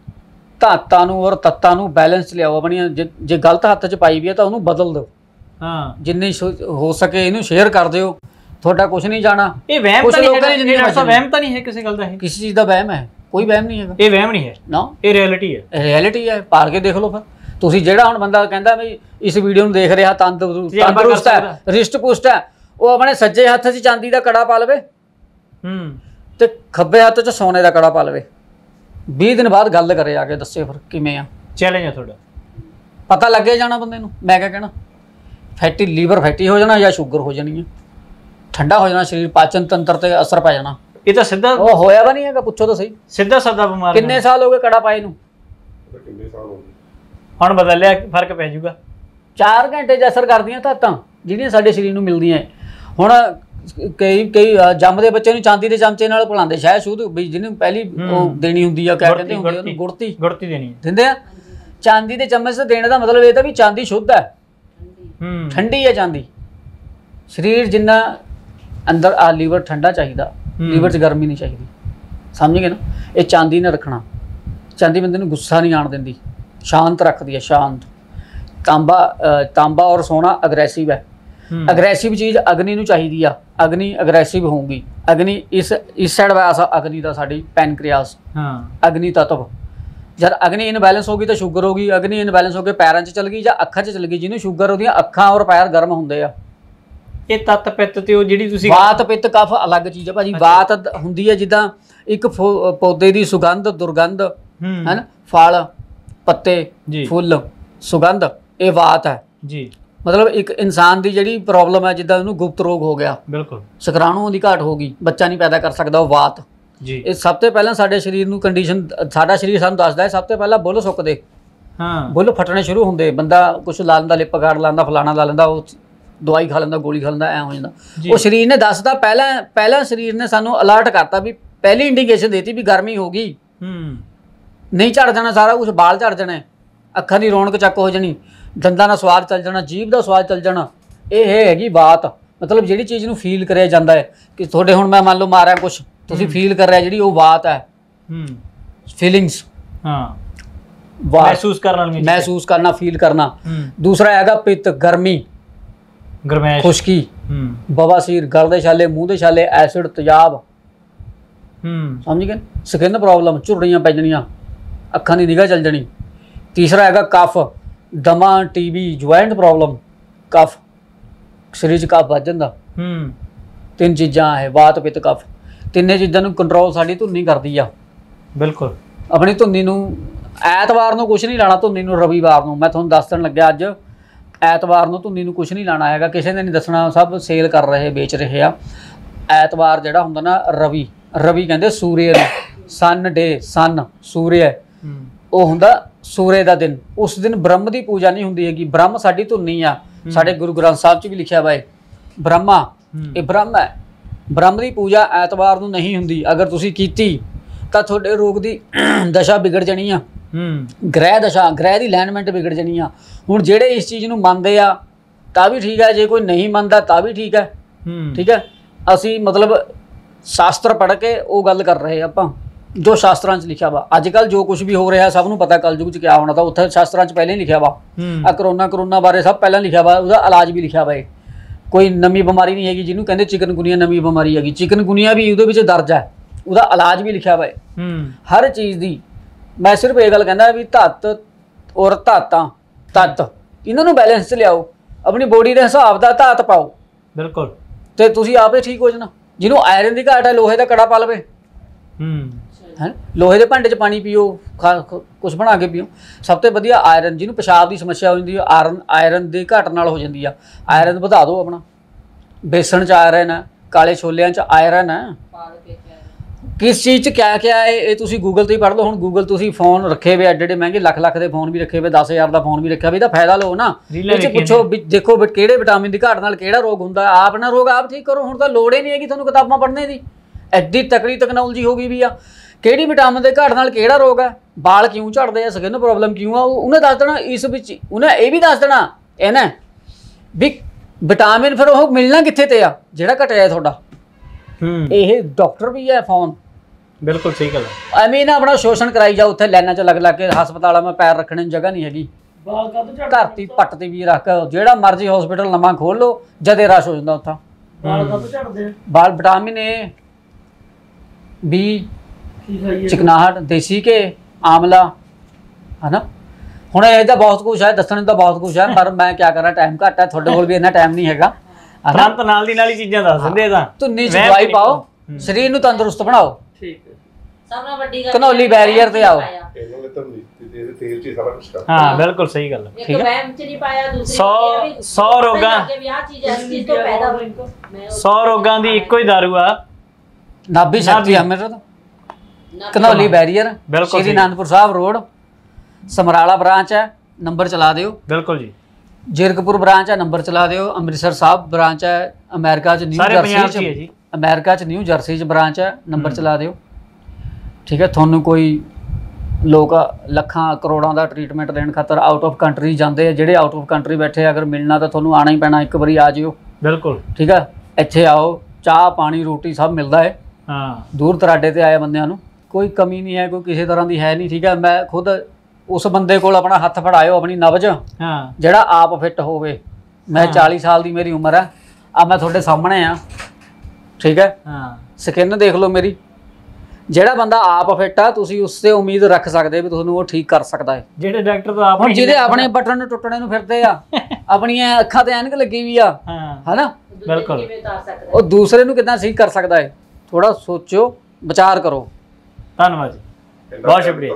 ਧਾਤਾਂ ਨੂੰ ਔਰ ਤੱਤਾਂ ਨੂੰ ਬੈਲੈਂਸ 'ਚ ਲਿਆਓ ਆਪਣੀਆਂ। ਜੇ ਜੇ ਗਲਤ ਹੱਥ 'ਚ ਪਾਈ ਵੀ ਹੈ ਤਾਂ ਉਹਨੂੰ ਬਦਲ ਦਿਓ। ਹਾਂ, ਜਿੰਨੀ ਹੋ ਸਕੇ ਇਹਨੂੰ ਸ਼ੇਅਰ ਕਰ ਦਿਓ, ਤੁਹਾਡਾ ਕੁਝ ਨਹੀਂ ਜਾਣਾ। ਇਹ ਵਹਿਮ ਤਾਂ ਨਹੀਂ ਹੈ, ਇਹ ਵਹਿਮ ਤਾਂ ਨਹੀਂ ਹੈ ਕਿਸੇ ਗੱਲ ਦਾ? ਇਹ ਕਿਸੇ ਚੀਜ਼ ਦਾ ਵਹਿਮ ਹੈ? ਕੋਈ ਵਹਿਮ ਨਹੀਂ ਹੈਗਾ। ਇਹ ਵਹਿਮ ਨਹੀਂ ਹੈ ਨਾ, ਇਹ ਰਿਐਲਿਟੀ ਹੈ। ਰਿਐਲਿਟੀ ਹੈ, ਪਾਰ ਕੇ ਦੇਖ ਲਓ ਫਿਰ ਤੁਸੀਂ। ਜਿਹੜਾ ਹੁਣ ਬੰਦਾ ਕਹਿੰਦਾ ਵੀ ਇਸ ਵੀਡੀਓ ਨੂੰ ਦੇਖ ਰਿਹਾ ਤੰਦਰੁਸਤ ਹੈ, ਰਿਸ਼ਟ ਪੁਸ਼ਟ ਹੈ, ਉਹ ਆਪਣੇ ਸੱਜੇ ਹੱਥ 'ਚ ਚਾਂਦੀ ਦਾ ਕੜਾ ਪਾ ਲਵੇ ਹੂੰ ਤੇ ਖੱਬੇ ਹੱਥ 'ਚ ਸੋਨੇ ਦਾ ਕੜਾ ਪਾ ਲਵੇ। ਵੀਹ ਦਿਨ ਬਾਅਦ ਗੱਲ ਕਰੇ ਆ ਕੇ, ਦੱਸੇ ਫਿਰ ਕਿਵੇਂ ਆ। ਚੈਲੰਜ ਹੈ ਤੁਹਾਡਾ, ਪਤਾ ਲੱਗੇ ਜਾਣਾ ਬੰਦੇ ਨੂੰ। ਮੈਂ ਕਿਆ ਕਹਿਣਾ, ਫੈਟੀ ਲੀਵਰ ਫੈਟੀ ਹੋ ਜਾਣਾ ਜਾਂ ਸ਼ੂਗਰ ਹੋ ਜਾਣੀ ਹੈ, ਠੰਡਾ ਹੋ ਜਾਣਾ ਸਰੀਰ, ਪਾਚਨ ਤੰਤਰ ਤੇ ਅਸਰ ਪੈ ਜਾਣਾ। ਇਹ ਤਾਂ ਸਿੱਧਾ ਉਹ ਹੋਇਆ ਵਾ ਨਹੀਂ ਹੈਗਾ, ਪੁੱਛੋ ਤਾਂ ਸਹੀ। ਸਿੱਧਾ ਸਾਦਾ ਬਿਮਾਰ ਕਿੰਨੇ ਸਾਲ ਹੋ ਗਏ ਕੜਾ ਪਾਏ ਨੂੰ? ਕਿੰਨੇ ਸਾਲ ਹੋ ਗਏ ਹੁਣ ਬਦਲਿਆ, ਫਰਕ ਪੈ ਜਾਊਗਾ। ਚਾਰ ਘੰਟੇ 'ਚ ਅਸਰ ਕਰਦੀਆਂ ਧਾਤਾਂ ਜਿਹੜੀਆਂ ਸਾਡੇ ਸਰੀਰ ਨੂੰ ਮਿਲਦੀਆਂ। ਹੁਣ ਕਈ ਕਈ ਜੰਮਦੇ ਬੱਚੇ ਨੂੰ ਚਾਂਦੀ ਦੇ ਚਮਚੇ ਨਾਲ ਪਿਲਾਉਂਦੇ, ਸ਼ਾਇਦ ਸ਼ੁੱਧ ਵੀ ਜਿਹਨੂੰ ਪਹਿਲੀ ਉਹ ਦੇਣੀ ਹੁੰਦੀ ਆ, ਕਿਆ ਕਹਿੰਦੇ ਹੁੰਦੇ ਉਹਨੂੰ, ਗੁੜਤੀ ਗੁੜਤੀ ਦੇਣੀ ਦਿੰਦੇ ਆ। ਚਾਂਦੀ ਦੇ ਚਮਚ ਤੋਂ ਦੇਣ ਦਾ ਮਤਲਬ ਇਹ ਤਾਂ ਵੀ ਚਾਂਦੀ ਸ਼ੁੱਧ ਹੈ, ਹੂੰ ਠੰਡੀ ਹੈ ਚਾਂਦੀ। ਸਰੀਰ ਜਿੰਨਾ ਅੰਦਰ ਆ ਲੀਵਰ ਠੰਡਾ ਚਾਹੀਦਾ, ਲੀਵਰ 'ਚ ਗਰਮੀ ਨਹੀਂ ਚਾਹੀਦੀ, ਸਮਝ ਗਏ ਨਾ। ਇਹ ਚਾਂਦੀ ਨੇ ਰੱਖਣਾ। ਚਾਂਦੀ ਬੰਦੇ ਨੂੰ ਗੁੱਸਾ ਨਹੀਂ ਆਉਣ ਦਿੰਦੀ, ਸ਼ਾਂਤ ਰੱਖਦੀ ਹੈ, ਸ਼ਾਂਤ। ਤਾਂਬਾ ਤਾਂਬਾ ਔਰ ਸੋਨਾ ਅਗਰੈਸਿਵ ਹੈ। ਅਗਰੈਸਿਵ ਚੀਜ਼ ਅਗਨੀ ਨੂੰ ਚਾਹੀਦੀ ਆ, ਅਗਨੀ ਅਗਰੈਸਿਵ ਹੋਊਗੀ। ਅਗਨੀ ਇਸ ਇਸ ਸਾਈਡ ਵਾਸ ਅਗਨੀ ਦਾ ਸਾਡੀ ਪੈਨਕ੍ਰੀਆਸ, ਹਾਂ ਅਗਨੀ ਤੱਤਵ। ਜਦ ਅਗਨੀ ਇਨਬੈਲੈਂਸ ਹੋ ਗਈ ਤਾਂ ਸ਼ੂਗਰ ਹੋ ਗਈ। ਅਗਨੀ ਇਨਬੈਲੈਂਸ ਹੋ ਕੇ ਪੈਰਾਂ 'ਚ ਚਲ ਗਈ ਜਾਂ ਅੱਖਾਂ 'ਚ ਚਲ ਗਈ। ਜਿਹਨੂੰ ਸ਼ੂਗਰ ਉਹਦੀਆਂ ਅੱਖਾਂ ਔਰ ਪੈਰ ਗਰਮ ਹੁੰਦੇ ਆ। ਇਹ ਤੱਤ ਪਿੱਤ ਤੇ ਉਹ ਜਿਹੜੀ ਤੁਸੀਂ ਵਾਤ ਪਿੱਤ ਕਫ ਅਲੱਗ ਚੀਜ਼ ਹੈ ਭਾਜੀ। ਵਾਤ ਹੁੰਦੀ ਹੈ ਜਿੱਦਾਂ ਇੱਕ ਪੌਦੇ ਦੀ ਸੁਗੰਧ, ਦੁਰਗੰਧ ਹੈ ਨਾ, ਫਲ, ਪੱਤੇ, ਫੁੱਲ, ਸੁਗੰਧ, ਇਹ ਵਾਤ ਹੈ ਜੀ। ਮਤਲਬ ਇੱਕ ਇਨਸਾਨ ਦੀ ਜਿਹੜੀ ਪ੍ਰੋਬਲਮ ਹੈ, ਜਿੱਦਾਂ ਉਹਨੂੰ ਗੁਪਤ ਰੋਗ ਹੋ ਗਿਆ, ਬਿਲਕੁਲ ਸ਼ੁਕਰਾਣੂਆਂ ਦੀ ਘਾਟ ਹੋ ਗਈ, ਬੱਚਾ ਨਹੀਂ ਪੈਦਾ ਕਰ ਸਕਦਾ, ਉਹ ਵਾਤ ਜੀ। ਇਹ ਸਭ ਤੋਂ ਪਹਿਲਾਂ ਸਾਡੇ ਸਰੀਰ ਨੂੰ ਕੰਡੀਸ਼ਨ, ਸਾਡਾ ਸਰੀਰ ਸਾਨੂੰ ਦੱਸਦਾ ਹੈ ਸਭ ਤੋਂ ਪਹਿਲਾਂ ਬੁੱਲ ਸੁੱਕਦੇ, ਹਾਂ ਬੁੱਲ ਫਟਣੇ ਸ਼ੁਰੂ ਹੁੰਦੇ। ਬੰਦਾ ਕੁਛ ਲਾ ਲੈਂਦਾ, ਲਿਪ ਗਾੜ ਲਾਂਦਾ, ਫਲਾਣਾ ਲਾ ਲੈਂਦਾ, ਉਹ ਦਵਾਈ ਖਾ ਲੈਂਦਾ, ਗੋਲੀ ਖਾ ਲੈਂਦਾ, ਐਂ ਹੋ ਜਾਂਦਾ। ਉਹ ਸਰੀਰ ਨੇ ਦੱਸਦਾ, ਪਹਿਲਾਂ ਪਹਿਲਾਂ ਸਰੀਰ ਨੇ ਸਾਨੂੰ ਅਲਰਟ ਕਰਤਾ ਵੀ ਪਹਿਲੀ ਇੰਡੀਕੇਸ਼ਨ ਦੇਤੀ ਵੀ ਗਰਮੀ ਹੋ ਗਈ। ਹੂੰ ਨਹੀਂ ਝੜ ਜਾਣਾ ਸਾਰਾ ਕੁਝ, ਬਾਲ ਝੜ ਜਾਣੇ, ਅੱਖਾਂ ਦੀ ਰੌਣਕ ਚੱਕ ਹੋ ਜਾਣੀ, ਦੰਦਾਂ ਦਾ ਸਵਾਦ ਚੱਲ ਜਾਣਾ, ਜੀਭ ਦਾ ਸਵਾਦ ਚੱਲ ਜਾਣਾ। ਇਹ ਹੈਗੀ ਬਾਤ। ਮਤਲਬ ਜਿਹੜੀ ਚੀਜ਼ ਨੂੰ ਫੀਲ ਕਰਿਆ ਜਾਂਦਾ ਹੈ ਕਿ ਤੁਹਾਡੇ ਹੁਣ ਮੈਂ ਮੰਨ ਲਓ ਮਾਰਿਆ ਕੁਛ, ਤੁਸੀਂ ਫੀਲ ਕਰ ਰਿਹਾ, ਜਿਹੜੀ ਉਹ ਬਾਤ ਹੈ। ਹੂੰ ਫੀਲਿੰਗਸ, ਹਾਂ ਮਹਿਸੂਸ ਕਰਨਾ, ਮਹਿਸੂਸ ਕਰਨਾ, ਫੀਲ ਕਰਨਾ। ਦੂਸਰਾ ਹੈਗਾ ਪਿੱਤ, ਗਰਮੀ, ਗਰਮੈਸ਼, ਖੁਸ਼ਕੀ, ਹੂੰ ਬਵਾਸੀਰ, ਗਲ ਦੇ ਛਾਲੇ, ਮੂੰਹ ਦੇ ਛਾਲੇ, ਐਸਿਡ, ਤੇਜ਼ਾਬ, ਹੂੰ ਸਮਝ ਗਏ। ਸਕਿਨ ਪ੍ਰੋਬਲਮ, ਝੁਰੜੀਆਂ ਪੈ ਜਾਣੀਆਂ, ਅੱਖਾਂ ਦੀ ਨਿਗਾਹ ਚੱਲ ਜਾਣੀ। ਤੀਸਰਾ ਹੈਗਾ ਕਫ, ਦਮਾ, ਟੀਬੀ, ਜੁਆਇੰਟ ਪ੍ਰੋਬਲਮ, ਕਫ, ਸਰੀਰ 'ਚ ਕਫ ਵੱਜ ਜਾਂਦਾ। ਹੂੰ ਤਿੰਨ ਚੀਜ਼ਾਂ ਹੈ, ਵਾਤ, ਪਿੱਤ, ਕਫ। ਤਿੰਨੇ ਚੀਜ਼ਾਂ ਨੂੰ ਕੰਟਰੋਲ ਸਾਡੀ ਧੁੰਨੀ ਕਰਦੀ ਆ। ਬਿਲਕੁਲ ਆਪਣੀ ਧੁੰਨੀ ਨੂੰ ਐਤਵਾਰ ਨੂੰ ਕੁਛ ਨਹੀਂ ਲਾਣਾ, ਧੁੰਨੀ ਨੂੰ ਰਵੀਵਾਰ ਨੂੰ। ਮੈਂ ਤੁਹਾਨੂੰ ਦੱਸਣ ਲੱਗਿਆ ਅੱਜ, ਐਤਵਾਰ ਨੂੰ ਧੁੰਨੀ ਨੂੰ ਕੁਛ ਨਹੀਂ ਲਾਣਾ ਹੈਗਾ, ਕਿਸੇ ਨੇ ਨਹੀਂ ਦੱਸਣਾ, ਸਭ ਸੇਲ ਕਰ ਰਹੇ, ਵੇਚ ਰਹੇ ਆ। ਐਤਵਾਰ ਜਿਹੜਾ ਹੁੰਦਾ ਨਾ, ਰਵੀ, ਰਵੀ ਕਹਿੰਦੇ ਸੂਰਯ ਨੂੰ, ਸਨ ਡੇ, ਸਨ ਸੂਰਯ, ਉਹ ਹੁੰਦਾ ਸੂਰਯ ਦਾ ਦਿਨ। ਉਸ ਦਿਨ ਬ੍ਰਹਮ ਦੀ ਪੂਜਾ ਨਹੀਂ ਹੁੰਦੀ ਹੈਗੀ। ਬ੍ਰਹਮ ਸਾਡੀ ਧੁੰਨੀ ਆ। ਸਾਡੇ ਗੁਰੂ ਗ੍ਰੰਥ ਸਾਹਿਬ 'ਚ ਵੀ ਲਿਖਿਆ ਵਾ ਬ੍ਰਹਮਾ, ਇਹ ਬ੍ਰਹਮ ਹੈ। ਬ੍ਰਹਮ ਦੀ ਪੂਜਾ ਐਤਵਾਰ ਨੂੰ ਨਹੀਂ ਹੁੰਦੀ। ਅਗਰ ਤੁਸੀਂ ਕੀਤੀ ਤਾਂ ਤੁਹਾਡੇ ਰੋਗ ਦੀ ਦਸ਼ਾ ਵਿਗੜ ਜਾਣੀ ਆ, ਗ੍ਰਹਿ ਦਸ਼ਾ, ਗ੍ਰਹਿ ਦੀ ਅਲਾਈਨਮੈਂਟ ਵਿਗੜ ਜਾਣੀ ਆ। ਹੁਣ ਜਿਹੜੇ ਇਸ ਚੀਜ਼ ਨੂੰ ਮੰਨਦੇ ਆ ਤਾਂ ਵੀ ਠੀਕ ਹੈ, ਜੇ ਕੋਈ ਨਹੀਂ ਮੰਨਦਾ ਤਾਂ ਵੀ ਠੀਕ ਹੈ। ਠੀਕ ਹੈ, ਅਸੀਂ ਮਤਲਬ ਸ਼ਾਸਤਰ ਪੜ੍ਹ ਕੇ ਉਹ ਗੱਲ ਕਰ ਰਹੇ ਆਪਾਂ ਜੋ ਸ਼ਾਸਤਰਾਂ 'ਚ ਲਿਖਿਆ ਵਾ। ਅੱਜ ਕੱਲ੍ਹ ਜੋ ਕੁਛ ਵੀ ਹੋ ਰਿਹਾ ਸਭ ਨੂੰ ਪਤਾ ਕਲਯੁਗ 'ਚ ਕਿਆ ਹੋਣਾ, ਤਾਂ ਉੱਥੇ ਸ਼ਾਸਤਰਾਂ 'ਚ ਪਹਿਲਾਂ ਹੀ ਲਿਖਿਆ ਵਾ। ਆ ਕਰੋਨਾ ਕਰੋਨਾ ਬਾਰੇ ਸਭ ਪਹਿਲਾਂ ਲਿਖਿਆ ਵਾ, ਉਹਦਾ ਇਲਾਜ ਵੀ ਲਿਖਿਆ ਵਾ। ਕੋਈ ਨਵੀਂ ਬਿਮਾਰੀ ਨਹੀਂ ਹੈਗੀ ਜਿਹਨੂੰ ਕਹਿੰਦੇ ਚਿਕਨਗੁਨੀਆ ਨਵੀਂ ਬਿਮਾਰੀ ਹੈਗੀ। ਚਿਕਨਗੁਨੀਆ ਵੀ ਉਹਦੇ ਵਿੱਚ ਦਰਜ ਹੈ, ਉਹਦਾ ਇਲਾਜ ਵੀ ਲਿਖਿਆ ਵਾ। ਹਰ ਚੀਜ਼ ਦੀ ਮੈਂ ਸਿਰਫ ਇਹ ਗੱਲ ਕਹਿੰਦਾ ਵੀ ਧੱਤ ਔਰ ਧਾਤਾਂ, ਤੱਤ, ਇਹਨਾਂ ਨੂੰ ਬੈਲੈਂਸ 'ਚ ਲਿਆਓ, ਆਪਣੀ ਬੋਡੀ ਦੇ ਹਿਸਾਬ ਦਾ ਧਾਤ ਪਾਓ। ਬਿਲਕੁਲ, ਤੇ ਤੁਸੀਂ ਆਪੇ ਠੀਕ ਹੋ ਜਾਣਾ। ਜਿਹਨੂੰ ਆਇਰਨ ਦੀ ਘਾਟ ਹੈ, ਲੋਹੇ ਦਾ ਕੜਾ ਪਾ ਲਵੇ। ਹੈ ਲੋਹੇ ਦੇ ਭਾਂਡੇ 'ਚ ਪਾਣੀ ਪੀਓ, ਖਾ ਕੁਛ ਬਣਾ ਕੇ ਪੀਓ। ਸਭ ਤੋਂ ਵਧੀਆ ਆਇਰਨ, ਜਿਹਨੂੰ ਪਿਸ਼ਾਬ ਦੀ ਸਮੱਸਿਆ ਹੋ ਜਾਂਦੀ ਹੈ, ਆਇਰਨ ਆਇਰਨ ਦੀ ਘਾਟ ਨਾਲ ਹੋ ਜਾਂਦੀ ਆ। ਆਇਰਨ ਵਧਾ ਦਿਓ ਆਪਣਾ। ਬੇਸਣ 'ਚ ਆਇਰਨ ਹੈ, ਕਾਲੇ ਛੋਲਿਆਂ 'ਚ ਆਇਰਨ ਹੈ। ਕਿਸ ਚੀਜ਼ 'ਚ ਕਿਆ ਕਿਆ ਹੈ ਇਹ ਤੁਸੀਂ ਗੂਗਲ 'ਤੇ ਹੀ ਪੜ੍ਹ ਲਓ। ਹੁਣ ਗੂਗਲ ਤੁਸੀਂ ਫੋਨ ਰੱਖੇ ਹੋਏ ਐਡੇ ਐਡੇ ਮਹਿੰਗੇ, ਲੱਖ ਲੱਖ ਦੇ ਫੋਨ ਵੀ ਰੱਖੇ ਹੋਏ, ਦਸ ਹਜ਼ਾਰ ਦਾ ਫੋਨ ਵੀ ਰੱਖਿਆ ਵੀ, ਇਹਦਾ ਫਾਇਦਾ ਲਓ ਨਾ। ਇਹ 'ਚ ਪੁੱਛੋ ਵੀ ਦੇਖੋ ਵੀ ਕਿਹੜੇ ਵਿਟਾਮਿਨ ਦੀ ਘਾਟ ਨਾਲ ਕਿਹੜਾ ਰੋਗ ਹੁੰਦਾ। ਆਪ ਨਾ ਰੋਗ ਆਪ ਠੀਕ ਕਰੋ। ਹੁਣ ਤਾਂ ਲੋੜ ਹੀ ਨਹੀਂ ਹੈਗੀ ਤੁਹਾਨੂੰ ਕਿਤਾਬਾਂ ਪੜ੍ਹਨੇ ਦੀ, ਐਡੀ ਤਕੜੀ ਟੈਕਨੋਲੋਜੀ ਹੋ ਗਈ ਵੀ ਆ। ਕਿਹੜੀ ਵਿਟਾਮਿਨ ਦੇ ਘਾਟ ਨਾਲ ਕਿਹੜਾ ਰੋਗ ਹੈ ਵਾਲ ਕਿਉਂ ਝੜਦੇ ਆ, ਸਕਿਨ ਪ੍ਰੋਬਲਮ ਕਿਉਂ ਆ, ਉਹਨੇ ਦੱਸ ਦੇਣਾ। ਇਸ ਵਿੱਚ ਉਹਨੇ ਇਹ ਵੀ ਦੱਸ ਦੇਣਾ ਇਹਨੇ ਵੀ ਵਿਟਾਮਿਨ ਫਿਰ ਉਹ ਮਿਲਣਾ ਕਿੱਥੇ ਤੇ ਆ ਜਿਹੜਾ ਘਟਿਆ ਤੁਹਾਡਾ। ਹੂੰ ਇਹ ਡਾਕਟਰ ਵੀ ਹੈ ਫੋਨ। ਬਿਲਕੁਲ ਸਹੀ ਗੱਲ ਹੈ। ਐਵੇਂ ਨਾ ਆਪਣਾ ਸ਼ੋਸ਼ਣ ਕਰਾਈ ਜਾਓ ਉੱਥੇ ਲਾਈਨਾਂ 'ਚ ਲੱਗ ਲੱਗ ਕੇ। ਹਸਪਤਾਲਾਂ ਮੈਂ ਪੈਰ ਰੱਖਣੇ ਨੂੰ ਜਗ੍ਹਾ ਨਹੀਂ ਹੈਗੀ। ਧਰਤੀ ਪੱਟ ਤੇ ਵੀ ਰੱਖ, ਜਿਹੜਾ ਮਰਜ਼ੀ ਹਸਪੀਟਲ ਨਵਾਂ ਖੋਲ ਲਓ, ਜਦੇ ਰਸ਼ ਹੋ ਜਾਂਦਾ ਉੱਥਾ। ਬਾਲ ਵਿਟਾਮਿਨ ਏ, ਬੀ, ਚਿਕਨਾਹਟ, ਦੇਸੀ ਘੇ, ਆਮਲਾ, ਹਨਾ। ਹੁਣ ਇਹ ਤਾਂ ਬਹੁਤ ਕੁਛ ਹੈ, ਦੱਸਣ ਨੂੰ ਤਾਂ ਬਹੁਤ ਕੁਛ ਹੈ, ਪਰ ਮੈਂ ਕਿਆ ਕਰਾਂ, ਟਾਈਮ ਘੱਟ ਹੈ, ਤੁਹਾਡੇ ਕੋਲ ਵੀ ਇੰਨਾ ਟਾਈਮ ਨਹੀਂ ਹੈਗਾ। ਤੁਰੰਤ ਨਾਲ ਦੀ ਨਾਲ ਹੀ ਚੀਜ਼ਾਂ ਦੱਸ ਦਿੰਦੇ ਤਾਂ। ਧੁੰਨੀ ਚ ਦਵਾਈ ਪਾਓ, ਸਰੀਰ ਨੂੰ ਤੰਦਰੁਸਤ ਬਣਾਓ। ਠੀਕ ਹੈ, ਸਭ ਨਾਲ ਵੱਡੀ ਗੱਲ ਘਨੌਲੀ ਬੈਰੀਅਰ ਤੇ ਆਓ। ਇਹਨਾਂ ਨੇ ਤਾਂ ਇਹਦੇ ਤੇਲ 'ਚ ਹੀ ਸਾਰਾ ਕੁਝ ਕਰ। ਹਾਂ ਬਿਲਕੁਲ ਸਹੀ ਗੱਲ ਹੈ। ਇੱਕ ਵਹਿਮ ਚ ਨਹੀਂ ਪਾਇਆ, ਦੂਸਰੀ ਸੌ ਸੌ ਰੋਗਾਂ ਵੀ ਆਹ ਚੀਜ਼ ਇਸ ਚੀਜ਼ ਤੋਂ ਪੈਦਾ ਹੋਈ। ਸੌ ਰੋਗਾਂ ਦੀ ਇੱਕੋ ਹੀ ਦਾਰੂ ਆ, Nabhi Shakti Amrit, Ghanauli barrier, Shri Anandpur Sahib road, Samrala branch ਹੈ, ਨੰਬਰ ਚਲਾ ਦਿਓ। ਬਿਲਕੁਲ ਜੀ। ਜੀਰਕਪੁਰ ਬ੍ਰਾਂਚ ਹੈ, ਨੰਬਰ ਚਲਾ ਦਿਓ। ਅੰਮ੍ਰਿਤਸਰ ਸਾਹਿਬ ਬ੍ਰਾਂਚ ਹੈ, ਅਮਰੀਕਾ ਚ ਨਿਊ ਜਰਸੀ ਚ, ਅਮਰੀਕਾ ਚ ਨਿਊ ਜਰਸੀ ਚ ਬ੍ਰਾਂਚ ਹੈ, ਨੰਬਰ ਚਲਾ ਦਿਓ। ਠੀਕ ਹੈ, ਤੁਹਾਨੂੰ ਕੋਈ ਲੋਕ ਲੱਖਾਂ ਕਰੋੜਾਂ ਦਾ ਟ੍ਰੀਟਮੈਂਟ ਦੇਣ ਖਾਤਰ ਆਊਟ ਆਫ ਕੰਟਰੀ ਜਾਂਦੇ ਆ। ਜਿਹੜੇ ਆਊਟ ਆਫ ਕੰਟਰੀ ਬੈਠੇ, ਅਗਰ ਮਿਲਣਾ ਤਾਂ ਤੁਹਾਨੂੰ ਆਉਣਾ ਹੀ ਪੈਣਾ, ਇੱਕ ਵਾਰੀ ਆ ਜਿਓ। ਬਿਲਕੁਲ ਠੀਕ ਹੈ, ਇੱਥੇ ਆਓ, ਚਾਹ ਪਾਣੀ ਰੋਟੀ ਸਭ ਮਿਲਦਾ ਹੈ। ਹਾਂ, ਦੂਰ ਦਰਾਡੇ ਤੇ ਆਏ ਬੰਦਿਆਂ ਨੂੰ ਕੋਈ ਕਮੀ ਨਹੀਂ ਹੈ, ਕੋਈ ਕਿਸੇ ਤਰ੍ਹਾਂ ਦੀ ਹੈ ਨਹੀਂ। ਠੀਕ ਹੈ, ਮੈਂ ਖੁਦ ਉਸ ਬੰਦੇ ਕੋਲ ਆਪਣਾ ਹੱਥ ਫੜਾਇਓ, ਆਪਣੀ ਨਬਜ, ਹਾਂ, ਜਿਹੜਾ ਆਪ ਫਿੱਟ ਹੋਵੇ। ਮੈਂ ਚਾਲੀ ਸਾਲ ਦੀ ਮੇਰੀ ਉਮਰ ਹੈ, ਆ ਮੈਂ ਤੁਹਾਡੇ ਸਾਹਮਣੇ ਆ। ਠੀਕ ਹੈ, ਹਾਂ, ਸਕਿਨ ਦੇਖ ਲਓ ਮੇਰੀ। ਜਿਹੜਾ ਬੰਦਾ ਆਪ ਫਿੱਟ ਆ, ਤੁਸੀਂ ਉਸ ਤੇ ਉਮੀਦ ਰੱਖ ਸਕਦੇ ਵੀ ਤੁਹਾਨੂੰ ਉਹ ਠੀਕ ਕਰ ਸਕਦਾ ਹੈ। ਜਿਹੜੇ ਡਾਕਟਰ ਤੋਂ ਆਪ ਹੁਣ ਜਿਹਦੇ ਆਪਣੇ ਬਟਨ ਨੂੰ ਟੁੱਟਣੇ ਨੂੰ ਫਿਰਦੇ ਆ, ਆਪਣੀਆਂ ਅੱਖਾਂ ਤੇ ਐਨਕ ਲੱਗੀ ਵੀ ਆ, ਹਨਾ, ਬਿਲਕੁਲ, ਉਹ ਦੂਸਰੇ ਨੂੰ ਕਿੱਦਾਂ ਠੀਕ ਕਰ ਸਕਦਾ ਹੈ? ਥੋੜਾ ਸੋਚੋ, ਵਿਚਾਰ ਕਰੋ। ਧੰਨਵਾਦ ਜੀ, ਬਹੁਤ ਸ਼ੁਕਰੀਆ।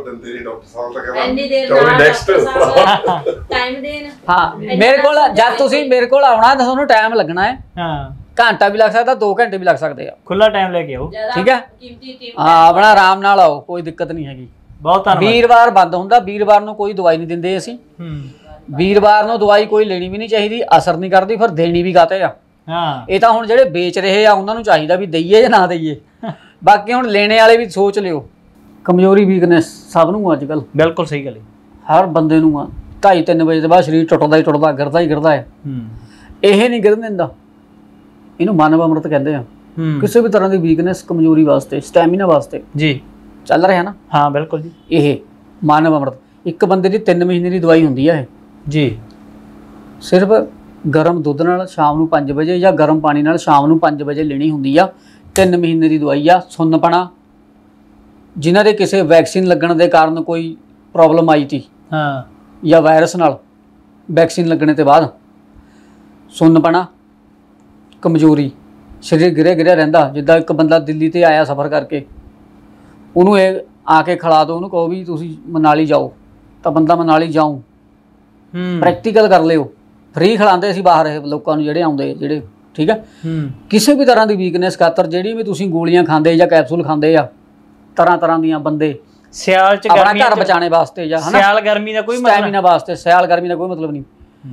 ਹਾਂ, ਮੇਰੇ ਕੋਲ ਜਦ ਤੁਸੀਂ ਮੇਰੇ ਕੋਲ ਆਉਣਾ ਤਾਂ ਤੁਹਾਨੂੰ ਟਾਈਮ ਲੱਗਣਾ ਹੈ। ਹਾਂ, ਘੰਟਾ ਵੀ ਲੱਗ ਸਕਦਾ, ਦੋ ਘੰਟੇ ਵੀ ਲੱਗ ਸਕਦੇ ਆ। ਖੁੱਲਾ ਟਾਈਮ ਲੈ ਕੇ ਆਓ, ਠੀਕ ਹੈ। ਹਾਂ, ਆਪਣਾ ਆਰਾਮ ਨਾਲ ਆਓ, ਕੋਈ ਦਿੱਕਤ ਨਹੀਂ ਹੈਗੀ। ਬਹੁਤ ਧੰਨਵਾਦ। ਵੀਰਵਾਰ ਬੰਦ ਹੁੰਦਾ, ਵੀਰਵਾਰ ਨੂੰ ਕੋਈ ਦਵਾਈ ਨਹੀਂ ਦਿੰਦੇ ਅਸੀਂ। ਵੀਰਵਾਰ ਨੂੰ ਦਵਾਈ ਕੋਈ ਲੈਣੀ ਵੀ ਨਹੀਂ ਚਾਹੀਦੀ, ਅਸਰ ਨਹੀਂ ਕਰਦੀ, ਫਿਰ ਦੇਣੀ ਵੀ ਕਾਤੇ ਆ। ਹਾਂ, ਇਹ ਤਾਂ ਹੁਣ ਜਿਹੜੇ ਵੇਚ ਰਹੇ ਆ ਉਹਨਾਂ ਨੂੰ ਚਾਹੀਦਾ ਵੀ ਦਈਏ ਜਾਂ ਨਾ ਦਈਏ। ਬਾਕੀ ਹੁਣ ਲੈਣੇ ਵਾਲੇ ਵੀ ਸੋਚ ਲਿਓ। ਕਮਜ਼ੋਰੀ ਵੀਕਨੈਸ ਸਭ ਨੂੰ ਅੱਜ ਕੱਲ੍ਹ। ਬਿਲਕੁਲ ਸਹੀ ਗੱਲ ਹੈ, ਹਰ ਬੰਦੇ ਨੂੰ ਆ। ਢਾਈ ਤਿੰਨ ਵਜੇ ਤੋਂ ਬਾਅਦ ਸਰੀਰ ਟੁੱਟਦਾ ਹੀ ਟੁੱਟਦਾ, ਗਿਰਦਾ ਹੀ ਗਿਰਦਾ ਹੈ। ਇਹ ਨਹੀਂ ਗਿਰਨ ਦਿੰਦਾ, ਇਹਨੂੰ ਮਾਨਵ ਅੰਮ੍ਰਿਤ ਕਹਿੰਦੇ ਆ। ਕਿਸੇ ਵੀ ਤਰ੍ਹਾਂ ਦੀ ਵੀਕਨੈਸ, ਕਮਜ਼ੋਰੀ ਵਾਸਤੇ, ਸਟੈਮਿਨਾ ਵਾਸਤੇ ਜੀ ਚੱਲ ਰਿਹਾ ਨਾ। ਹਾਂ ਬਿਲਕੁਲ ਜੀ, ਇਹ ਮਾਨਵ ਅੰਮ੍ਰਿਤ ਇੱਕ ਬੰਦੇ ਦੀ ਤਿੰਨ ਮਹੀਨੇ ਦੀ ਦਵਾਈ ਹੁੰਦੀ ਹੈ ਇਹ ਜੀ। ਸਿਰਫ ਗਰਮ ਦੁੱਧ ਨਾਲ ਸ਼ਾਮ ਨੂੰ ਪੰਜ ਵਜੇ ਜਾਂ ਗਰਮ ਪਾਣੀ ਨਾਲ ਸ਼ਾਮ ਨੂੰ ਪੰਜ ਵਜੇ ਲੈਣੀ ਹੁੰਦੀ ਆ। ਤਿੰਨ ਮਹੀਨੇ ਦੀ ਦਵਾਈ ਆ। ਸੁੰਨਪਣਾ, ਜਿਨ੍ਹਾਂ ਦੇ ਕਿਸੇ ਵੈਕਸੀਨ ਲੱਗਣ ਦੇ ਕਾਰਨ ਕੋਈ ਪ੍ਰੋਬਲਮ ਆਈ ਤੀ, ਹਾਂ, ਜਾਂ ਵਾਇਰਸ ਨਾਲ ਵੈਕਸੀਨ ਲੱਗਣੇ ਤੋਂ ਬਾਅਦ ਸੁੰਨਪਣਾ, ਕਮਜ਼ੋਰੀ, ਸਰੀਰ ਗਿਰਿਆ ਗਿਰਿਆ ਰਹਿੰਦਾ। ਜਿੱਦਾਂ ਇੱਕ ਬੰਦਾ ਦਿੱਲੀ ਤੇ ਆਇਆ ਸਫ਼ਰ ਕਰਕੇ, ਉਹਨੂੰ ਇਹ ਆ ਕੇ ਖਿਲਾ ਦਿਓ, ਉਹਨੂੰ ਕਹੋ ਵੀ ਤੁਸੀਂ ਮਨਾਲੀ ਜਾਓ, ਤਾਂ ਬੰਦਾ ਮਨਾਲੀ ਜਾਊ। ਪ੍ਰੈਕਟੀਕਲ ਕਰ ਲਿਓ, ਫ੍ਰੀ ਖਿਲਾਉਂਦੇ ਅਸੀਂ ਬਾਹਰ ਲੋਕਾਂ ਨੂੰ ਜਿਹੜੇ ਆਉਂਦੇ ਜਿਹੜੇ। ਠੀਕ ਹੈ, ਕਿਸੇ ਵੀ ਤਰ੍ਹਾਂ ਦੀ ਵੀਕਨੈਸ ਖਾਤਰ ਜਿਹੜੀ ਵੀ ਤੁਸੀਂ ਗੋਲੀਆਂ ਖਾਂਦੇ ਜਾਂ ਕੈਪਸੂਲ ਖਾਂਦੇ ਆ, ਤਰ੍ਹਾਂ ਤਰ੍ਹਾਂ ਦੀਆਂ ਬੰਦੇ, ਸਿਆਲ ਚ ਆਪਣਾ ਘਰ ਬਚਾਉਣੇ ਵਾਸਤੇ ਜਾਂ ਹਨਾ, ਸਿਆਲ ਗਰਮੀ ਦਾ ਕੋਈ ਸਟੈਮਿਨਾ ਵਾਸਤੇ, ਸਿਆਲ ਗਰਮੀ ਦਾ ਕੋਈ ਮਤਲਬ ਨਹੀਂ।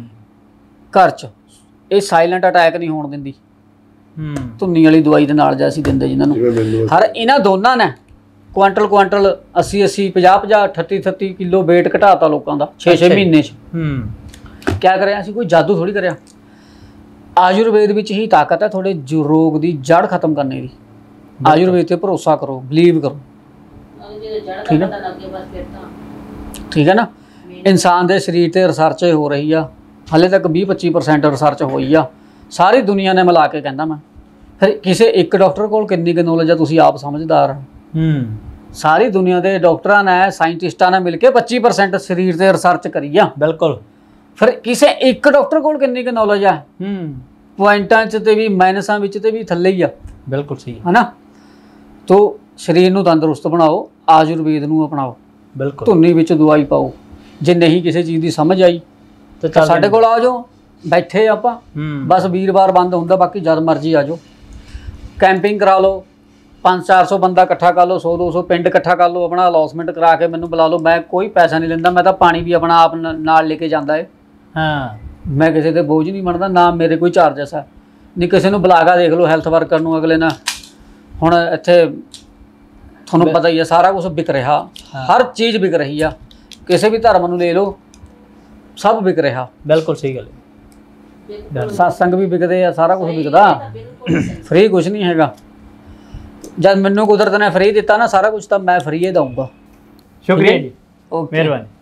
ਘਰ ਚ ਇਹ ਸਾਇਲੈਂਟ ਅਟੈਕ ਨਹੀਂ ਹੋਣ ਦਿੰਦੀ। ਧੁੰਨੀ ਵਾਲੀ ਦਵਾਈ ਦੇ ਨਾਲ ਜਾਂ ਅਸੀਂ ਦਿੰਦੇ ਜਿਨ੍ਹਾਂ ਨੂੰ। ਹਰ ਇਹਨਾਂ ਦੋਨਾਂ ਨੇ ਕੁਆਂਟਲ ਕੁਆਂਟਲ ਅੱਸੀ ਅੱਸੀ ਪੰਜਾਹ ਪੰਜਾਹ ਅਠੱਤੀ ਅਠੱਤੀ ਕਿਲੋ ਵੇਟ ਘਟਾਤਾ ਲੋਕਾਂ ਦਾ ਛੇ ਛੇ ਮਹੀਨੇ ਚ। ਕਿਆ ਕਰਿਆ ਅਸੀਂ? ਕੋਈ ਜਾਦੂ ਥੋੜੀ ਕਰਿਆ। ਆਯੁਰਵੇਦ ਵਿੱਚ ਹੀ ਤਾਕਤ ਹੈ ਤੁਹਾਡੇ ਰੋਗ ਦੀ ਜੜ ਖਤਮ ਕਰਨੇ ਦੀ। ਆਯੁਰਵੇਦ ਤੇ ਭਰੋਸਾ ਕਰੋ, ਬਿਲੀਵ ਕਰੋ। ਠੀਕ ਹੈ, ਠੀਕ ਹੈ ਨਾ। ਇਨਸਾਨ ਦੇ ਸਰੀਰ ਤੇ ਰਿਸਰਚ ਹੋ ਰਹੀ ਆ, ਹਾਲੇ ਤੱਕ ਵੀਹ ਪੱਚੀ ਪਰਸੈਂਟ ਰਿਸਰਚ ਹੋਈ ਆ ਸਾਰੀ ਦੁਨੀਆ ਨੇ ਮਿਲਾ ਕੇ। ਕਹਿੰਦਾ ਮੈਂ ਫਿਰ ਕਿਸੇ ਇੱਕ ਡਾਕਟਰ ਕੋਲ ਕਿੰਨੀ ਕੁ ਨੌਲੇਜ ਆ, ਤੁਸੀਂ ਆਪ ਸਮਝਦਾਰ। ਹੂੰ, ਸਾਰੀ ਦੁਨੀਆ ਦੇ ਡਾਕਟਰਾਂ ਨੇ, ਸਾਇੰਟਿਸਟਾਂ ਨੇ ਮਿਲ ਕੇ ਪੱਚੀ ਪਰਸੈਂਟ ਸਰੀਰ ਤੇ ਰਿਸਰਚ ਕਰੀ ਆ। ਬਿਲਕੁਲ, ਫਿਰ ਕਿਸੇ ਇੱਕ ਡਾਕਟਰ ਕੋਲ ਕਿੰਨੀ ਕੁ ਨੌਲੇਜ ਆ? ਹੂੰ, ਪੁਆਇੰਟਾਂ 'ਚ ਤੇ ਵੀ ਮਾਈਨਸਾਂ ਵਿੱਚ ਤੇ ਵੀ ਥੱਲੇ ਹੀ ਆ। ਬਿਲਕੁਲ ਸਹੀ ਹੈ ਨਾ। ਤੋ ਸਰੀਰ ਨੂੰ ਤੰਦਰੁਸਤ ਬਣਾਓ, ਆਯੁਰਵੇਦ ਨੂੰ ਅਪਣਾਓ। ਬਿਲਕੁਲ, ਧੁੰਨੀ ਵਿੱਚ ਦਵਾਈ ਪਾਓ। ਜੇ ਨਹੀਂ ਕਿਸੇ ਚੀਜ਼ ਦੀ ਸਮਝ ਆਈ ਤਾਂ ਸਾਡੇ ਕੋਲ ਆ ਜਾਓ, ਬੈਠੇ ਆਪਾਂ। ਬਸ ਵੀਰਵਾਰ ਬੰਦ ਹੁੰਦਾ, ਬਾਕੀ ਜਦ ਮਰਜ਼ੀ ਆ ਜਾਓ। ਕੈਂਪਿੰਗ ਕਰਾ ਲਓ, ਪੰਜ ਚਾਰ ਸੌ ਬੰਦਾ ਇਕੱਠਾ ਕਰ ਲਓ, ਸੌ ਦੋ ਸੌ ਪਿੰਡ ਇਕੱਠਾ ਕਰ ਲਓ, ਆਪਣਾ ਅਲਾਉਸਮੈਂਟ ਕਰਾ ਕੇ ਮੈਨੂੰ ਬੁਲਾ ਲਓ। ਮੈਂ ਕੋਈ ਪੈਸਾ ਨਹੀਂ ਲੈਂਦਾ, ਮੈਂ ਤਾਂ ਪਾਣੀ ਵੀ ਆਪਣਾ ਆਪ ਨਾਲ ਲੈ ਕੇ ਜਾਂਦਾ ਹੈ। ਹਾਂ, ਮੈਂ ਕਿਸੇ ਤੇ ਬੋਝ ਨਹੀਂ ਬਣਦਾ, ਨਾ ਮੇਰੇ ਕੋਈ ਚਾਰਜਸ ਹੈ। ਨਹੀਂ ਕਿਸੇ ਨੂੰ ਬੁਲਾ ਕੇ ਦੇਖ ਲਓ ਹੈਲਥ ਵਰਕਰ ਨੂੰ, ਅਗਲੇ ਨਾਲ ਹੁਣ ਇੱਥੇ ਤੁਹਾਨੂੰ ਪਤਾ ਹੀ ਆ ਸਾਰਾ ਕੁਝ ਵਿਕ ਰਿਹਾ, ਹਰ ਚੀਜ਼ ਵਿਕ ਰਹੀ ਆ, ਕਿਸੇ ਵੀ ਧਰਮ ਨੂੰ ਲੈ ਲਓ ਸਭ ਵਿਕ ਰਿਹਾ। ਬਿਲਕੁਲ ਸਹੀ ਗੱਲ ਹੈ। ਸਤਸੰਗ ਵੀ ਵਿਕਦੇ ਆ, ਸਾਰਾ ਕੁਝ ਵਿਕਦਾ, ਫ੍ਰੀ ਕੁਝ ਨਹੀਂ ਹੈਗਾ। ਜਦ ਮੈਨੂੰ ਕੁਦਰਤ ਨੇ ਫ੍ਰੀ ਦਿੱਤਾ ਨਾ ਸਾਰਾ ਕੁਝ ਤਾਂ ਮੈਂ ਫ੍ਰੀ ਹੀ ਦਊਂਗਾ। ਸ਼ੁਕਰੀਆ ਜੀ, ਓਕੇ ਮਿਹਰਬਾਨੀ।